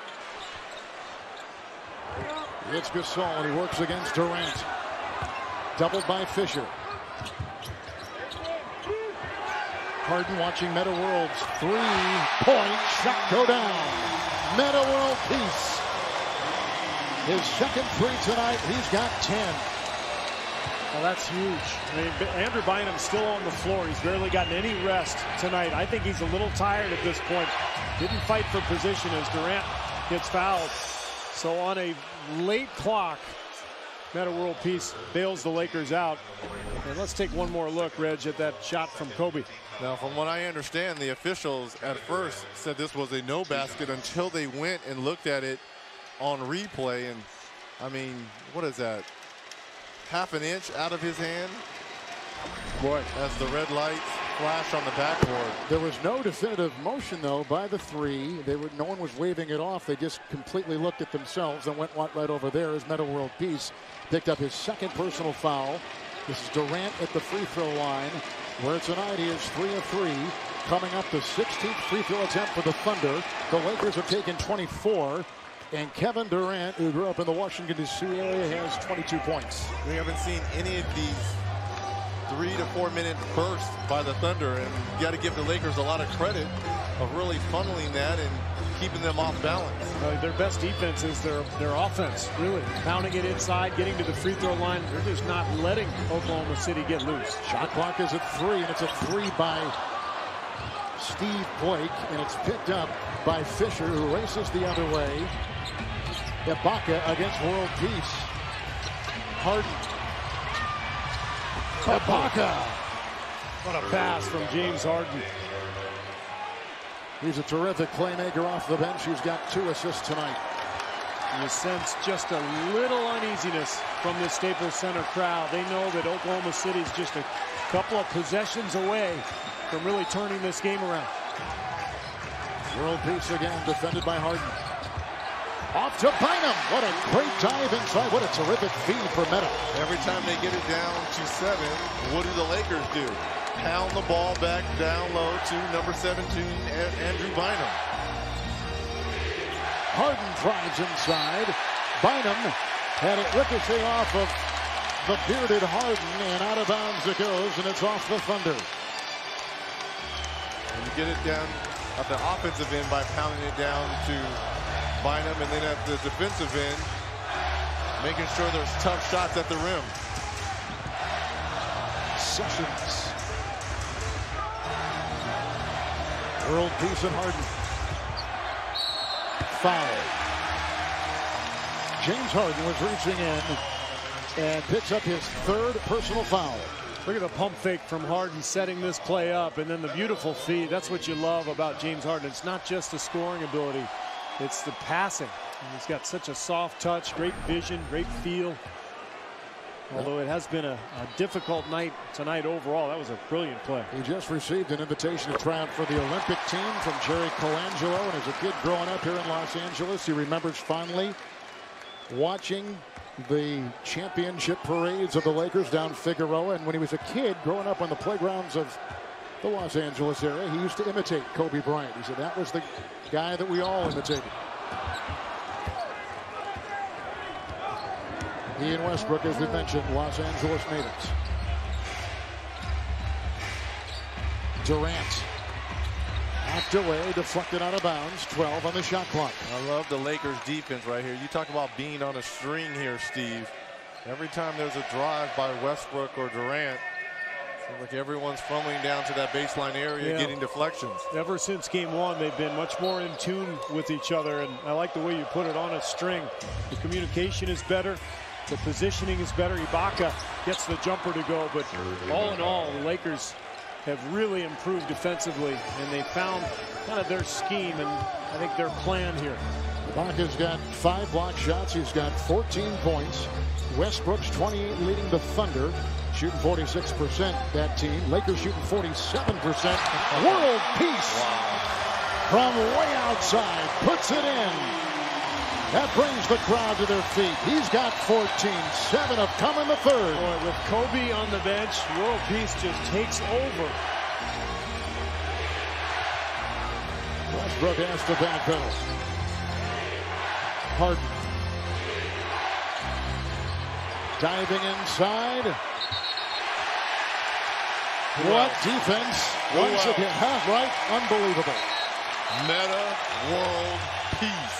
[SPEAKER 1] It's Gasol, and he works against Durant. Doubled by Fisher. Harden watching Metta World's three-point shot go down. Metta World Peace. His second three tonight. He's got ten.
[SPEAKER 3] Well, that's huge. I mean, Andrew Bynum's still on the floor. He's barely gotten any rest tonight. I think he's a little tired at this point. Didn't fight for position as Durant gets fouled. So on a late clock, Metta World Peace bails the Lakers out. And let's take one more look, Reg, at that shot from Kobe.
[SPEAKER 2] Now, from what I understand, the officials at first said this was a no basket until they went and looked at it on replay. And, I mean, what is that? Half an inch out of his hand?
[SPEAKER 3] Boy.
[SPEAKER 2] As the red lights flash on the backboard.
[SPEAKER 1] There was no definitive motion, though, by the three. They were, no one was waving it off. They just completely looked at themselves and went right over there as Metta World Peace picked up his second personal foul. This is Durant at the free throw line, where tonight he is three of three, coming up the sixteenth free throw attempt for the Thunder. The Lakers have taken twenty-four, and Kevin Durant, who grew up in the Washington, D C area, has twenty-two points.
[SPEAKER 2] We haven't seen any of these three to four minute bursts by the Thunder, and you got to give the Lakers a lot of credit of really funneling that and keeping them off balance.
[SPEAKER 3] Uh, their best defense is their their offense, really. Pounding it inside, getting to the free throw line. They're just not letting Oklahoma City get loose.
[SPEAKER 1] Shot clock is at three, and it's a three by Steve Blake, and it's picked up by Fisher, who races the other way. Ibaka against World Peace. Harden. Ibaka.
[SPEAKER 3] What a pass from James Harden.
[SPEAKER 1] He's a terrific playmaker off the bench. He's got two assists tonight.
[SPEAKER 3] You sense just a little uneasiness from the Staples Center crowd. They know that Oklahoma City is just a couple of possessions away from really turning this game around.
[SPEAKER 1] World Peace again, defended by Harden. Off to Bynum. What a great dive inside. What a terrific feed for Metta.
[SPEAKER 2] Every time they get it down to seven, what do the Lakers do? Pound the ball back down low to number seventeen, Andrew Bynum.
[SPEAKER 1] Harden drives inside. Bynum had it ricochet off of the bearded Harden, and out of bounds it goes, and it's off the Thunder.
[SPEAKER 2] And you get it down at the offensive end by pounding it down to Bynum, and then at the defensive end, making sure there's tough shots at the rim.
[SPEAKER 1] Sessions. World peace and Harden. Foul. James Harden was reaching in and picks up his third personal foul.
[SPEAKER 3] Look at the pump fake from Harden setting this play up, and then the beautiful feed. That's what you love about James Harden. It's not just the scoring ability, it's the passing. And he's got such a soft touch, great vision, great feel. Although it has been a, a difficult night tonight overall, that was a brilliant play.
[SPEAKER 1] He just received an invitation to try out for the Olympic team from Jerry Colangelo. And as a kid growing up here in Los Angeles, he remembers fondly watching the championship parades of the Lakers down Figueroa. And when he was a kid growing up on the playgrounds of the Los Angeles area, he used to imitate Kobe Bryant. He said that was the guy that we all imitated. He and Westbrook, as we mentioned, Los Angeles natives. Durant. Knocked away, deflected out of bounds. twelve on the shot clock.
[SPEAKER 2] I love the Lakers defense right here. You talk about being on a string here, Steve. Every time there's a drive by Westbrook or Durant, seems like everyone's fumbling down to that baseline area, yeah, getting deflections.
[SPEAKER 3] Ever since game one, they've been much more in tune with each other, and I like the way you put it, on a string. The communication is better. The positioning is better. Ibaka gets the jumper to go, but all in all, the Lakers have really improved defensively, and they found kind of their scheme and I think their plan here.
[SPEAKER 1] Ibaka's got five block shots. He's got fourteen points. Westbrook's twenty-eight, leading the Thunder, shooting forty-six percent. That team. Lakers shooting forty-seven percent. World peace from way outside, puts it in. That brings the crowd to their feet. He's got fourteen. Seven have come in the third.
[SPEAKER 3] Boy, with Kobe on the bench, world peace just takes over.
[SPEAKER 1] Westbrook has to backpedal. Harden. Diving inside. What defense? Once again, huh, right? Unbelievable.
[SPEAKER 2] Meta world peace.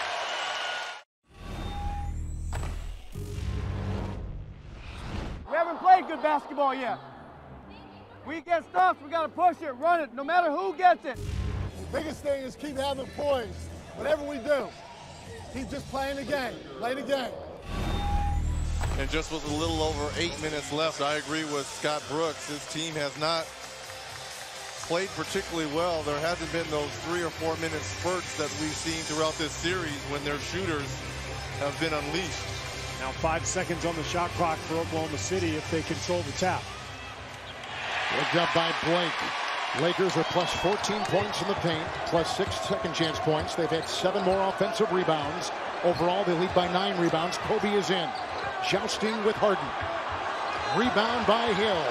[SPEAKER 5] We haven't played good basketball yet. We get stuff, we gotta push it, run it, no matter who gets it.
[SPEAKER 6] The biggest thing is keep having poise. Whatever we do, keep just playing the game, play the game.
[SPEAKER 2] And just with a little over eight minutes left, I agree with Scott Brooks. His team has not played particularly well. There hasn't been those three or four minute spurts that we've seen throughout this series when their shooters have been unleashed.
[SPEAKER 3] Now five seconds on the shot clock for Oklahoma City if they control the tap.
[SPEAKER 1] Picked up by Blake. Lakers are plus fourteen points in the paint, plus six second chance points. They've had seven more offensive rebounds. Overall, they lead by nine rebounds. Kobe is in. Jousting with Harden. Rebound by Hill.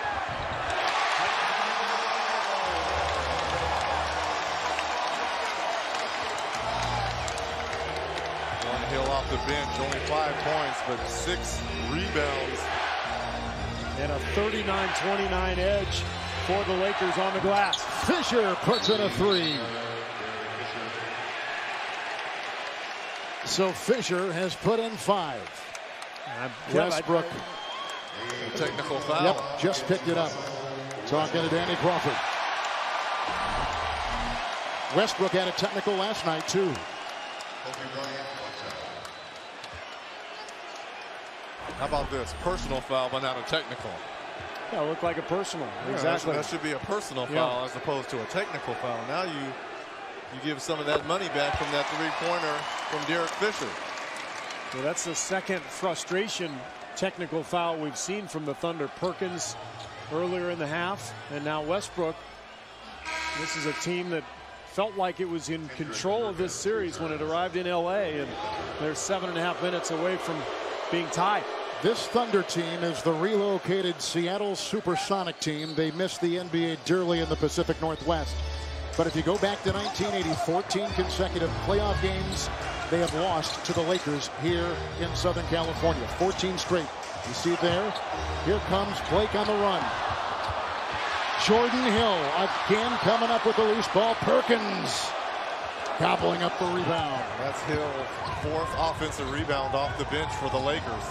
[SPEAKER 2] One Hill off the bench, only five points, but six rebounds.
[SPEAKER 3] And a thirty-nine twenty-nine edge for the Lakers on the glass.
[SPEAKER 1] Fisher puts in a three. So Fisher has put in five. Westbrook.
[SPEAKER 2] Technical foul.
[SPEAKER 1] Yep, just picked it up. Talking to Danny Crawford. Westbrook had a technical last night, too.
[SPEAKER 2] How about this? Personal foul, but not a technical.
[SPEAKER 3] Yeah, it looked like a personal.
[SPEAKER 2] Yeah,
[SPEAKER 3] exactly.
[SPEAKER 2] That should be a personal
[SPEAKER 3] Yeah.
[SPEAKER 2] foul as opposed to a technical foul. Now you you give some of that money back from that three-pointer from Derek Fisher.
[SPEAKER 3] Well, that's the second frustration technical foul we've seen from the Thunder. Perkins earlier in the half, and now Westbrook. This is a team that felt like it was in control of this series when it arrived in L A, and they're seven and a half minutes away from being tied.
[SPEAKER 1] This Thunder team is the relocated Seattle Supersonic team. They missed the N B A dearly in the Pacific Northwest. But if you go back to nineteen eighty, fourteen consecutive playoff games they have lost to the Lakers here in Southern California. fourteen straight. You see there, here comes Blake on the run. Jordan Hill again coming up with the loose ball. Perkins gobbling up the rebound.
[SPEAKER 2] That's Hill's fourth offensive rebound off the bench for the Lakers.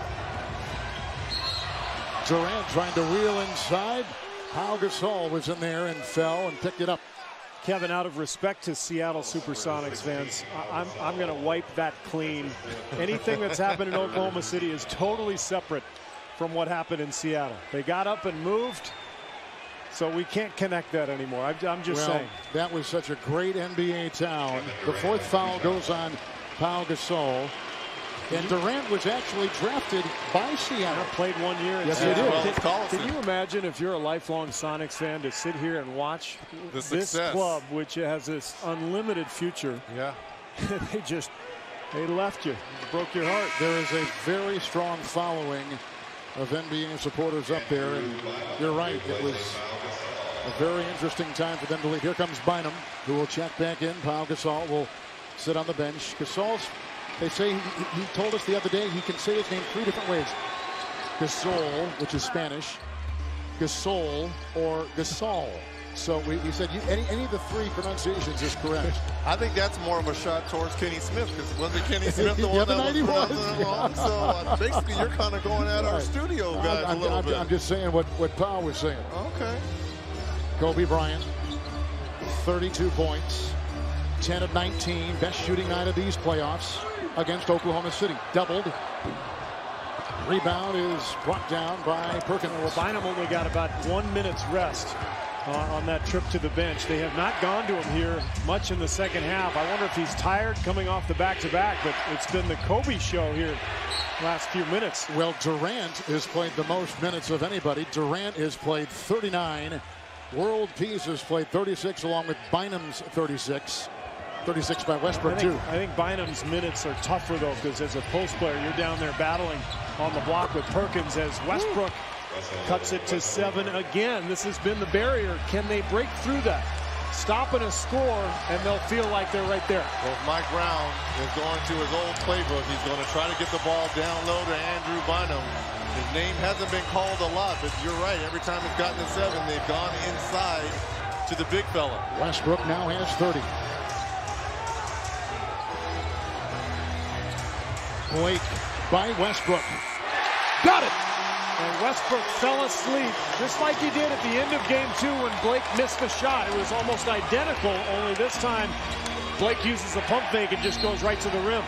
[SPEAKER 1] Durant trying to wheel inside. Pau Gasol was in there and fell and picked it up.
[SPEAKER 3] Kevin, out of respect to Seattle Supersonics fans, I'm, I'm going to wipe that clean. Anything that's happened in Oklahoma City is totally separate from what happened in Seattle. They got up and moved, so we can't connect that anymore. I'm, I'm just
[SPEAKER 1] well,
[SPEAKER 3] saying.
[SPEAKER 1] That was such a great N B A town. The fourth foul goes on Pau Gasol. And Durant was actually drafted by Seattle.
[SPEAKER 3] Played one year.
[SPEAKER 1] Yes, he did.
[SPEAKER 2] Well,
[SPEAKER 3] can, can you imagine if you're a lifelong Sonics fan to sit here and watch
[SPEAKER 2] the
[SPEAKER 3] this
[SPEAKER 2] success.
[SPEAKER 3] club, which has this unlimited future?
[SPEAKER 2] Yeah.
[SPEAKER 3] they just, they left you. It broke your heart.
[SPEAKER 1] There is a very strong following of N B A supporters up there. And you're right. It was a very interesting time for them to leave. Here comes Bynum, who will check back in. Pau Gasol will sit on the bench. Gasol's They say he, he told us the other day he can say his name three different ways. Gasol, which is Spanish, Gasol, or Gasol. So we, he said you, any, any of the three pronunciations is correct.
[SPEAKER 2] I think that's more of a shot towards Kenny Smith, because wasn't Kenny Smith the,
[SPEAKER 1] the
[SPEAKER 2] one that
[SPEAKER 1] night
[SPEAKER 2] was
[SPEAKER 1] he was,
[SPEAKER 2] pronouncing it
[SPEAKER 1] yeah.
[SPEAKER 2] wrong? So uh, basically you're kind of going at our studio guys
[SPEAKER 1] I'm,
[SPEAKER 2] a little
[SPEAKER 1] I'm,
[SPEAKER 2] bit.
[SPEAKER 1] I'm just saying what, what Pau was saying.
[SPEAKER 2] Okay.
[SPEAKER 1] Kobe Bryant, thirty-two points, ten of nineteen, best shooting night of these playoffs against Oklahoma City. Doubled. Rebound is brought down by Perkins.
[SPEAKER 3] Well, Bynum only got about one minute's rest uh, on that trip to the bench. They have not gone to him here much in the second half. I wonder if he's tired coming off the back-to-back, but it's been the Kobe show here last few minutes.
[SPEAKER 1] Well, Durant has played the most minutes of anybody. Durant has played thirty-nine. World Peace has played thirty-six along with Bynum's thirty-six. thirty-six by Westbrook,
[SPEAKER 3] I think,
[SPEAKER 1] too.
[SPEAKER 3] I think Bynum's minutes are tougher, though, because as a post player, you're down there battling on the block with Perkins as Westbrook cuts it to seven again. This has been the barrier. Can they break through that? Stopping a score, and they'll feel like they're right there.
[SPEAKER 2] Well, if Mike Brown is going to his old playbook, he's going to try to get the ball down low to Andrew Bynum. His name hasn't been called a lot, but you're right. Every time it's gotten to seven, they've gone inside to the big fella.
[SPEAKER 1] Westbrook now has thirty. Blake by Westbrook. Got it!
[SPEAKER 3] And Westbrook fell asleep, just like he did at the end of game two when Blake missed the shot. It was almost identical, only this time Blake uses the pump fake and just goes right to the rim.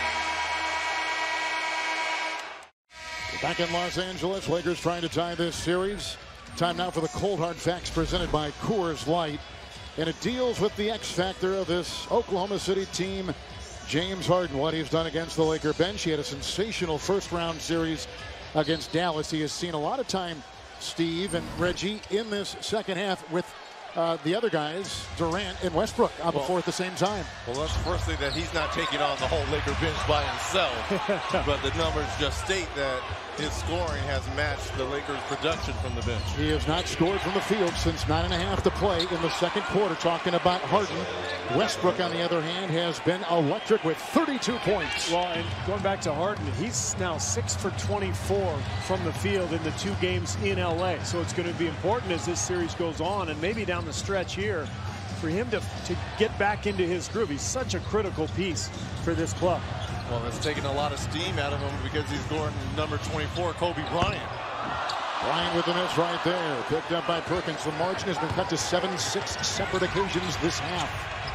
[SPEAKER 1] Back in Los Angeles, Lakers trying to tie this series. Time now for the Cold Hard Facts presented by Coors Light. And it deals with the X factor of this Oklahoma City team, James Harden, what he's done against the Laker bench. He had a sensational first round series against Dallas. He has seen a lot of time, Steve and Reggie, in this second half with uh, the other guys, Durant and Westbrook, on the floor at the same time.
[SPEAKER 2] Well, let's first say that he's not taking on the whole Laker bench by himself. But the numbers just state that his scoring has matched the Lakers' production from the bench.
[SPEAKER 1] He has not scored from the field since nine and a half to play in the second quarter. Talking about Harden. Westbrook, on the other hand, has been electric with thirty-two points.
[SPEAKER 3] Well, and going back to Harden, he's now six for twenty-four from the field in the two games in L A. So it's going to be important as this series goes on and maybe down the stretch here for him to, to get back into his groove. He's such a critical piece for this club.
[SPEAKER 2] Well, that's taking a lot of steam out of him because he's going number twenty-four, Kobe Bryant.
[SPEAKER 1] Bryant with the miss right there. Picked up by Perkins. The margin has been cut to seven, six separate occasions this half.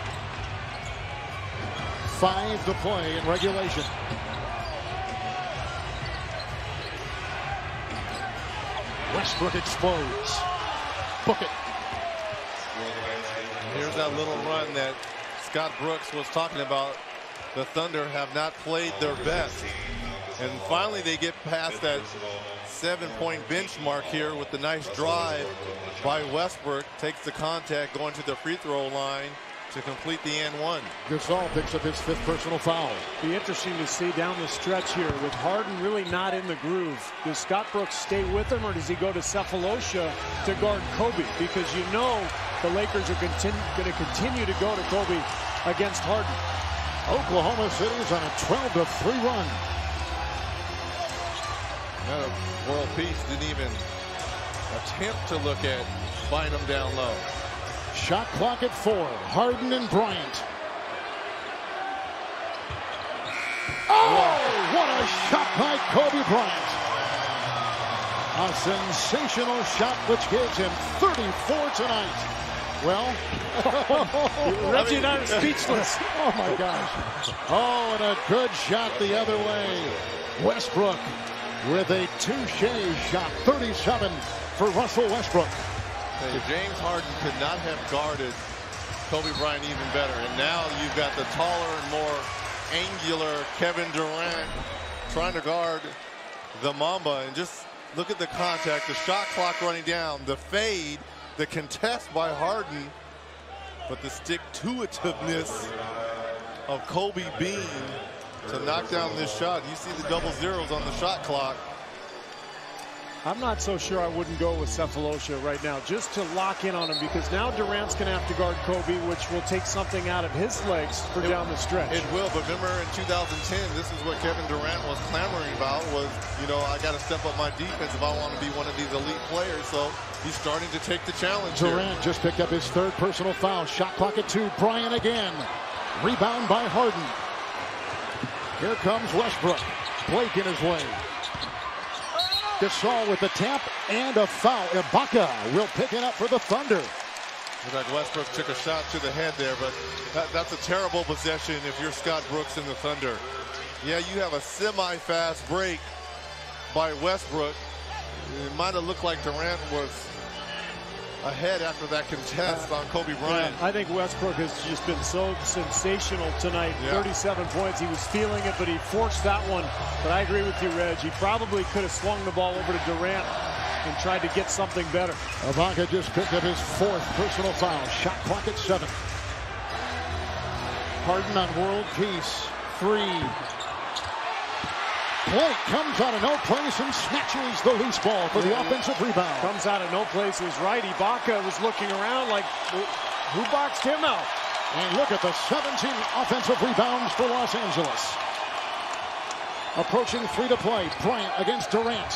[SPEAKER 1] Five to play in regulation. Westbrook explodes. Book it.
[SPEAKER 2] Here's that little run that Scott Brooks was talking about. The Thunder have not played their best. And finally they get past that seven-point benchmark here with the nice drive by Westbrook. Takes the contact going to the free throw line to complete the and one.
[SPEAKER 1] Gasol picks up his fifth personal foul.
[SPEAKER 3] Be interesting to see down the stretch here with Harden really not in the groove. Does Scott Brooks stay with him, or does he go to Cephalosha to guard Kobe? Because you know the Lakers are going to continue to go to Kobe against Harden.
[SPEAKER 1] Oklahoma City's on a twelve to three run.
[SPEAKER 2] Meta World Peace didn't even attempt to look at Bynum down low.
[SPEAKER 1] Shot clock at four. Harden and Bryant. Oh, what a shot by Kobe Bryant. A sensational shot which gives him thirty-four tonight. Well,
[SPEAKER 3] Reggie and I are speechless.
[SPEAKER 1] Oh my gosh. Oh, and a good shot the other way. Westbrook with a touche shot. thirty-seven for Russell Westbrook.
[SPEAKER 2] Hey, James Harden could not have guarded Kobe Bryant even better. And now you've got the taller and more angular Kevin Durant trying to guard the Mamba. And just look at the contact, the shot clock running down, the fade, the contest by Harden, but the stick-to-itiveness of Kobe Bean to knock down this shot. You see the double zeros on the shot clock.
[SPEAKER 3] I'm not so sure I wouldn't go with Sefolosha right now, just to lock in on him, because now Durant's going to have to guard Kobe, which will take something out of his legs for
[SPEAKER 2] it,
[SPEAKER 3] down the stretch.
[SPEAKER 2] It will, but remember in two thousand ten, this is what Kevin Durant was clamoring about was, you know, I got to step up my defense if I want to be one of these elite players. So he's starting to take the challenge.
[SPEAKER 1] Durant
[SPEAKER 2] here.
[SPEAKER 1] just picked up his third personal foul. Shot clock at two. Bryant again. Rebound by Harden. Here comes Westbrook. Blake in his way. Gasol with the tap and a foul. Ibaka will pick it up for the Thunder.
[SPEAKER 2] Looks like Westbrook took a shot to the head there, but that, that's a terrible possession if you're Scott Brooks in the Thunder. Yeah, you have a semi-fast break by Westbrook. It might have looked like Durant was ahead after that contest uh, on Kobe Bryant.
[SPEAKER 3] Yeah, I think Westbrook has just been so sensational tonight. Yeah. thirty-seven points. He was feeling it, but he forced that one. But I agree with you, Reg. He probably could have swung the ball over to Durant and tried to get something better.
[SPEAKER 1] Ibaka just picked up his fourth personal foul. Shot clock at seven. Harden on world peace. Three. Blake comes out of no place and snatches the loose ball for the offensive rebound.
[SPEAKER 3] Comes out of no place is right. Ibaka was looking around like, who boxed him out?
[SPEAKER 1] And look at the seventeen offensive rebounds for Los Angeles. Approaching three to play. Bryant against Durant.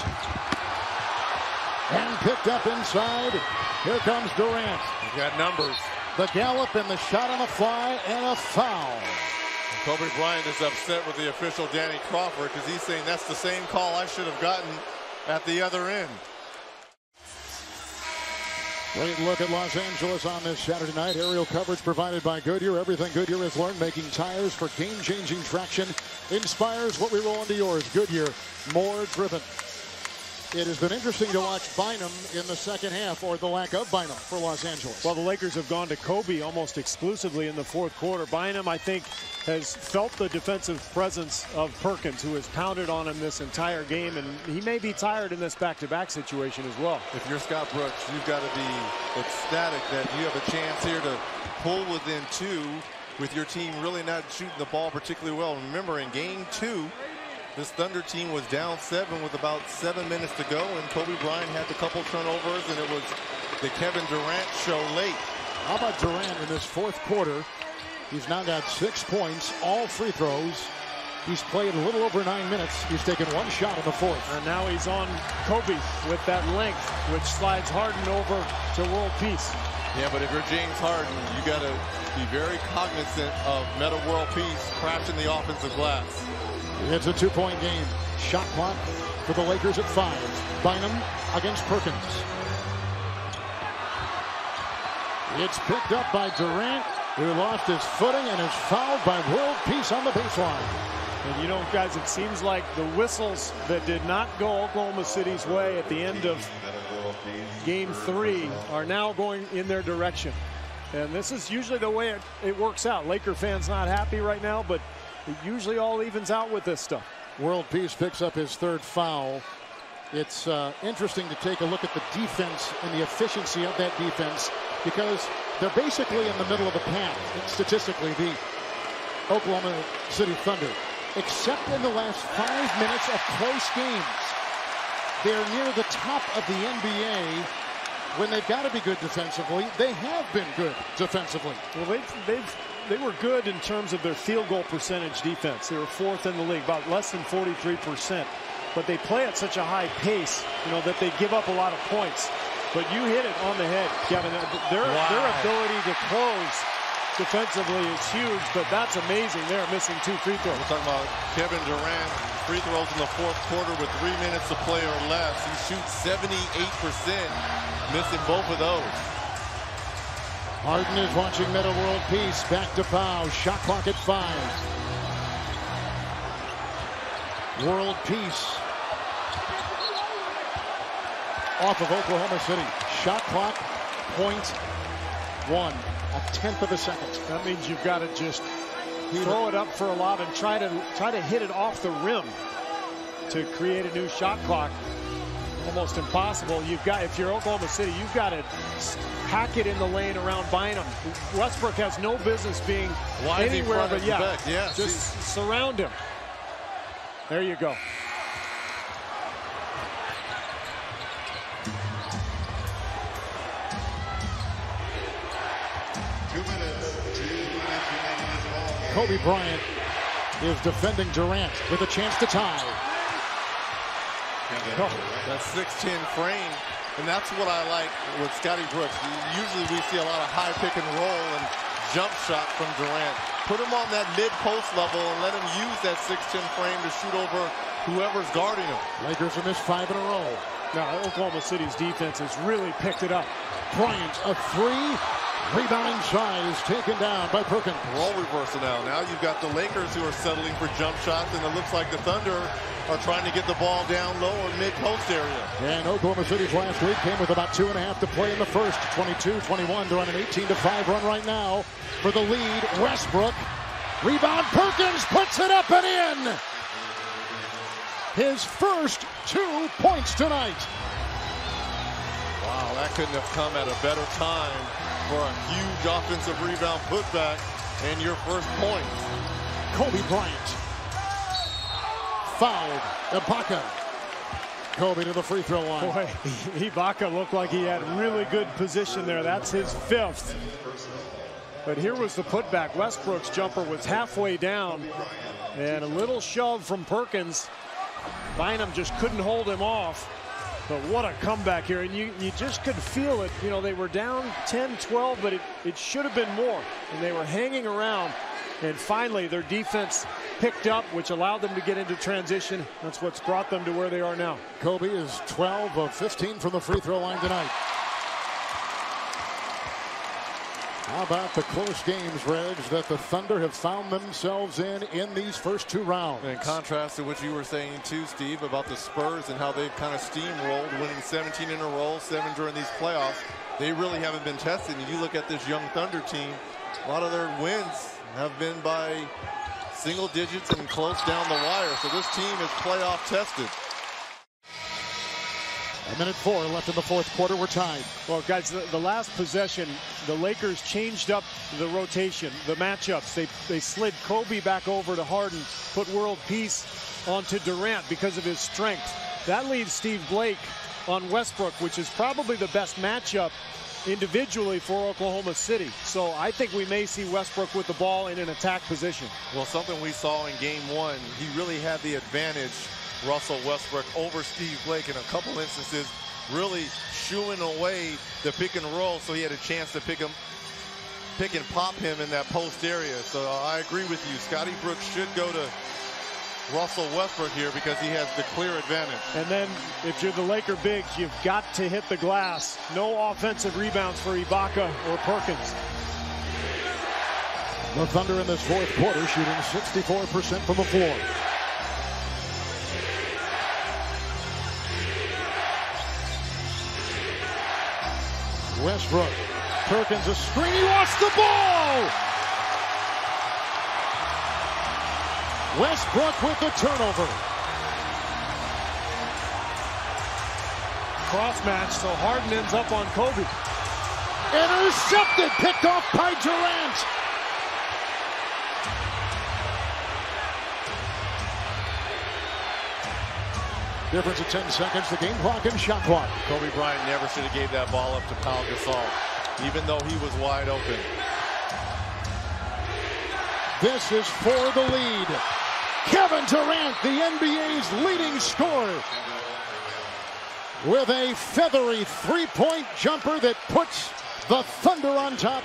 [SPEAKER 1] And picked up inside. Here comes Durant.
[SPEAKER 2] He's got numbers.
[SPEAKER 1] The gallop and the shot on the fly and a foul.
[SPEAKER 2] Kobe Bryant is upset with the official Danny Crawford because he's saying that's the same call I should have gotten at the other end.
[SPEAKER 1] Great look at Los Angeles on this Saturday night. Aerial coverage provided by Goodyear. Everything Goodyear has learned making tires for game-changing traction inspires what we roll into yours. Goodyear, more driven. It has been interesting to watch Bynum in the second half, or the lack of Bynum for Los Angeles.
[SPEAKER 3] Well, the Lakers have gone to Kobe almost exclusively in the fourth quarter. Bynum, I think, has felt the defensive presence of Perkins, who has pounded on him this entire game, and he may be tired in this back-to-back situation as well.
[SPEAKER 2] If you're Scott Brooks, you've got to be ecstatic that you have a chance here to pull within two with your team really not shooting the ball particularly well. Remember, in game two, this Thunder team was down seven with about seven minutes to go, and Kobe Bryant had a couple turnovers, and it was the Kevin Durant show late.
[SPEAKER 1] How about Durant in this fourth quarter? He's now got six points, all free throws. He's played a little over nine minutes. He's taken one shot in the fourth.
[SPEAKER 3] And now he's on Kobe with that length, which slides Harden over to world peace.
[SPEAKER 2] Yeah, but if you're James Harden, you got to be very cognizant of meta world peace crashing the offensive glass.
[SPEAKER 1] It's a two-point game. Shot clock for the Lakers at five. Bynum against Perkins. It's picked up by Durant, who lost his footing and is fouled by world peace on the baseline.
[SPEAKER 3] And you know, guys, it seems like the whistles that did not go Oklahoma City's way at the end of game three are now going in their direction. And this is usually the way it, it works out. Laker fans not happy right now, but it usually all evens out with this stuff.
[SPEAKER 1] World Peace picks up his third foul. It's uh, interesting to take a look at the defense and the efficiency of that defense, because they're basically in the middle of the pack, statistically, the Oklahoma City Thunder. Except in the last five minutes of close games. They're near the top of the N B A. When they've got to be good defensively, they have been good defensively.
[SPEAKER 3] Well, they've, they've They were good in terms of their field goal percentage defense. They were fourth in the league, about less than forty-three percent. but they play at such a high pace, you know, that they give up a lot of points. But you hit it on the head, Kevin. Their,
[SPEAKER 2] wow.
[SPEAKER 3] their ability to close defensively is huge, but that's amazing. They're missing two free throws.
[SPEAKER 2] We're talking about Kevin Durant, free throws in the fourth quarter with three minutes to play or less. He shoots seventy-eight percent, missing both of those.
[SPEAKER 1] Harden is watching Metta World Peace. Back to Pau. Shot clock at five. World Peace off of Oklahoma City. Shot clock, point one. A tenth of a second.
[SPEAKER 3] That means you've got to just throw it up for a lob and try to try to hit it off the rim to create a new shot clock. Almost impossible. You've got, if you're Oklahoma City, you've got to hack it in the lane around Bynum. Westbrook has no business being
[SPEAKER 2] Why
[SPEAKER 3] anywhere but yeah,
[SPEAKER 2] back? Yeah,
[SPEAKER 3] just
[SPEAKER 2] see.
[SPEAKER 3] surround him. There you go.
[SPEAKER 1] Kobe Bryant is defending Durant with a chance to tie.
[SPEAKER 2] Oh, that six ten frame, and that's what I like with Scotty Brooks. Usually we see a lot of high pick and roll and jump shot from Durant. Put him on that mid-post level and let him use that six ten frame to shoot over whoever's guarding him.
[SPEAKER 1] Lakers have missed five in a row.
[SPEAKER 3] Now Oklahoma City's defense has really picked it up.
[SPEAKER 1] Bryant, a three. Rebounding side is taken down by Perkins.
[SPEAKER 2] Role reversal now. Now you've got the Lakers who are settling for jump shots, and it looks like the Thunder are trying to get the ball down low or mid-post area.
[SPEAKER 1] And Oklahoma City's last lead came with about two and a half to play in the first. twenty-two twenty-one to run an eighteen to five run right now for the lead. Westbrook. Rebound. Perkins puts it up and in. His first two points tonight.
[SPEAKER 2] Wow, that couldn't have come at a better time for a huge offensive rebound putback and your first point.
[SPEAKER 1] Kobe Bryant. Fouled. Ibaka. Kobe to the free throw line.
[SPEAKER 3] Boy, Ibaka looked like he had really good position there. That's his fifth. But here was the putback. Westbrook's jumper was halfway down, and a little shove from Perkins. Bynum just couldn't hold him off. But what a comeback here, and you, you just could feel it. You know, they were down ten twelve, but it, it should have been more. And they were hanging around, and finally their defense picked up, which allowed them to get into transition. That's what's brought them to where they are now.
[SPEAKER 1] Kobe is twelve of fifteen from the free throw line tonight. How about the close games, Reg, that the Thunder have found themselves in in these first two rounds?
[SPEAKER 2] In contrast to what you were saying too, Steve, about the Spurs and how they've kind of steamrolled, winning seventeen in a row, seven during these playoffs. They really haven't been tested. And you look at this young Thunder team, a lot of their wins have been by single digits and close down the wire. So this team is playoff tested.
[SPEAKER 1] A minute four left in the fourth quarter. We're tied.
[SPEAKER 3] Well, guys, the, the last possession, the Lakers changed up the rotation, the matchups. They they slid Kobe back over to Harden, put World Peace onto Durant because of his strength. That leaves Steve Blake on Westbrook, which is probably the best matchup individually for Oklahoma City. So I think we may see Westbrook with the ball in an attack position.
[SPEAKER 2] Well, something we saw in game one, he really had the advantage, Russell Westbrook, over Steve Blake in a couple instances, really shooing away the pick and roll, so he had a chance to pick him, pick and pop him in that post area. So uh, I agree with you. Scotty Brooks should go to Russell Westbrook here because he has the clear advantage.
[SPEAKER 3] And then if you're the Laker bigs, you've got to hit the glass. No offensive rebounds for Ibaka or Perkins.
[SPEAKER 1] The Thunder in this fourth quarter shooting sixty-four percent from the floor. Westbrook. Perkins a screen. He lost the ball. Westbrook with the turnover.
[SPEAKER 3] Cross match, so Harden ends up on Kobe.
[SPEAKER 1] Intercepted. Picked off by Durant. Difference of ten seconds. The game clock and shot clock.
[SPEAKER 2] Kobe Bryant never should have gave that ball up to Pau Gasol, even though he was wide open.
[SPEAKER 1] This is for the lead. Kevin Durant, the N B A's leading scorer, with a feathery three-point jumper that puts the Thunder on top.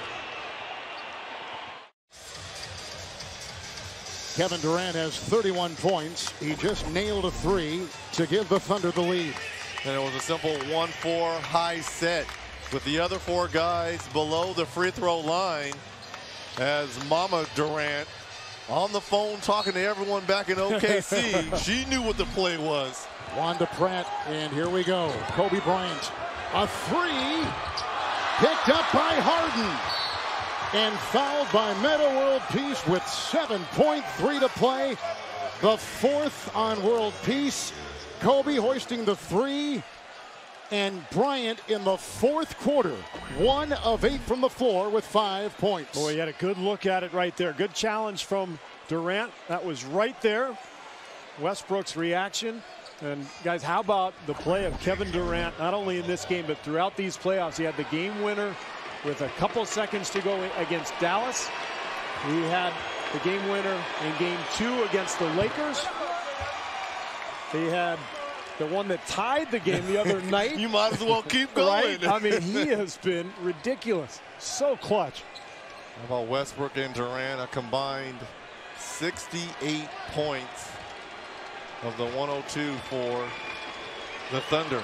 [SPEAKER 1] Kevin Durant has thirty-one points. He just nailed a three to give the Thunder the lead.
[SPEAKER 2] And it was a simple one four high set with the other four guys below the free throw line, as Mama Durant on the phone talking to everyone back in O K C. She knew what the play was.
[SPEAKER 1] Wanda Pratt, and here we go. Kobe Bryant, a three, picked up by Harden, and fouled by Metta World Peace with seven point three to play. The fourth on World Peace. Kobe hoisting the three, and Bryant in the fourth quarter, one of eight from the floor with five points.
[SPEAKER 3] Boy, you had a good look at it right there. Good challenge from Durant. That was right there. Westbrook's reaction. And guys, how about the play of Kevin Durant, not only in this game, but throughout these playoffs? He had the game winner with a couple seconds to go against Dallas. He had the game winner in game two against the Lakers. He had the one that tied the game the other night.
[SPEAKER 2] You might as well keep going.
[SPEAKER 3] Right? I mean, he has been ridiculous. So clutch.
[SPEAKER 2] How about Westbrook and Durant, a combined sixty-eight points of the one oh two for the Thunder.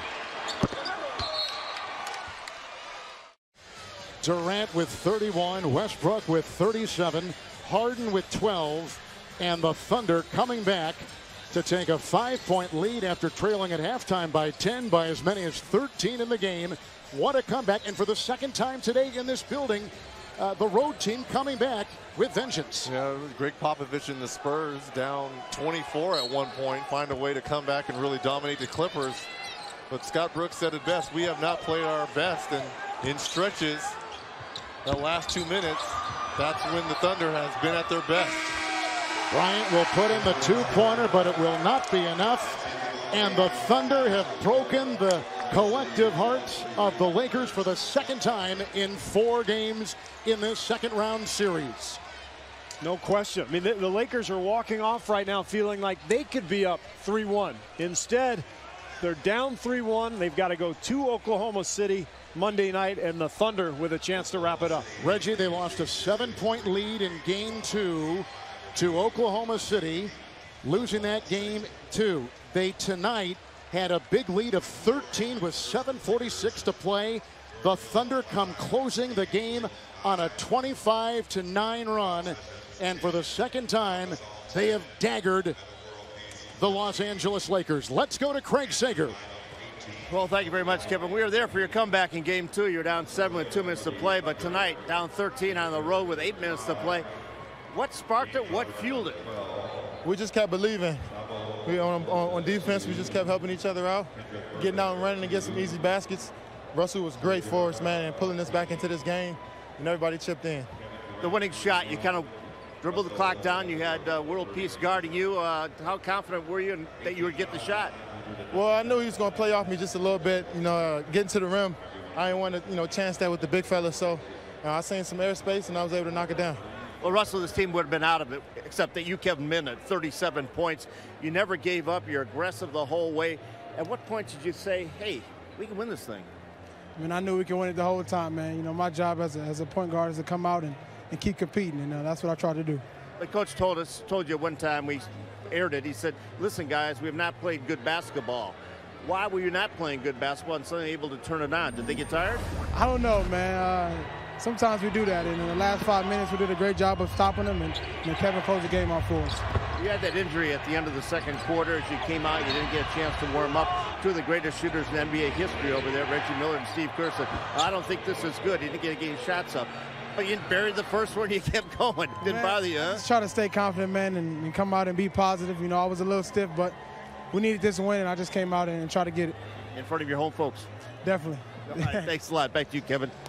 [SPEAKER 1] Durant with thirty-one, Westbrook with thirty-seven, Harden with twelve, and the Thunder coming back to take a five-point lead after trailing at halftime by ten, by as many as thirteen in the game. What a comeback. And for the second time today in this building, uh, the road team coming back with vengeance.
[SPEAKER 2] Yeah, Greg Popovich and the Spurs down twenty-four at one point, find a way to come back and really dominate the Clippers. But Scott Brooks said it best: we have not played our best, and in stretches, the last two minutes, that's when the Thunder has been at their best.
[SPEAKER 1] Bryant will put in the two-pointer, but it will not be enough. And the Thunder have broken the collective hearts of the Lakers for the second time in four games in this second-round series.
[SPEAKER 3] No question. I mean, the, the Lakers are walking off right now feeling like they could be up three one. Instead, they're down three one. They've got to go to Oklahoma City Monday night, and the Thunder with a chance to wrap it up.
[SPEAKER 1] Reggie, they lost a seven-point lead in game two to Oklahoma City, losing that game too. They tonight had a big lead of thirteen with seven forty-six to play. The Thunder come closing the game on a twenty-five to nine run, and for the second time they have daggered the Los Angeles Lakers. Let's go to Craig Sager.
[SPEAKER 4] Well, thank you very much, Kevin. We were there for your comeback in game two. You're down seven with two minutes to play, but tonight down thirteen on the road with eight minutes to play. What sparked it? What fueled it?
[SPEAKER 7] We just kept believing. We on, on, on defense, we just kept helping each other out, getting out and running and get some easy baskets. Russell was great for us, man, and pulling us back into this game, and everybody chipped in.
[SPEAKER 4] The winning shot, you kind of dribbled the clock down. You had uh, World Peace guarding you. Uh, how confident were you in, that you would get the shot?
[SPEAKER 7] Well, I knew he was going to play off me just a little bit, you know, uh, getting to the rim. I didn't want to, you know, chance that with the big fella, so uh, I seen some airspace, and I was able to knock it down.
[SPEAKER 4] Well, Russell, this team would have been out of it, except that you kept them in at thirty-seven points. You never gave up. You're aggressive the whole way. At what point did you say, hey, we can win this thing?
[SPEAKER 8] I mean, I knew we could win it the whole time, man. You know, my job as a, as a point guard is to come out and, and keep competing, and uh, that's what I try to do.
[SPEAKER 4] The coach told us, told you one time we aired it, he said, listen, guys, we have not played good basketball. Why were you not playing good basketball and suddenly able to turn it on? Did they get tired?
[SPEAKER 8] I don't know, man. Uh, sometimes we do that, and in the last five minutes, we did a great job of stopping them, and, and Kevin closed the game out for us.
[SPEAKER 4] You had that injury at the end of the second quarter. As you came out, you didn't get a chance to warm up. Two of the greatest shooters in N B A history over there, Reggie Miller and Steve Kerr, said, I don't think this is good. He didn't get any shots up. But you buried the first one, you kept going. Didn't man, bother you, huh?
[SPEAKER 8] Just try to stay confident, man, and, and come out and be positive. You know, I was a little stiff, but we needed this win, and I just came out and, and tried to get it.
[SPEAKER 4] In front of your home folks.
[SPEAKER 8] Definitely.
[SPEAKER 4] All right, thanks a lot. Back to you, Kevin.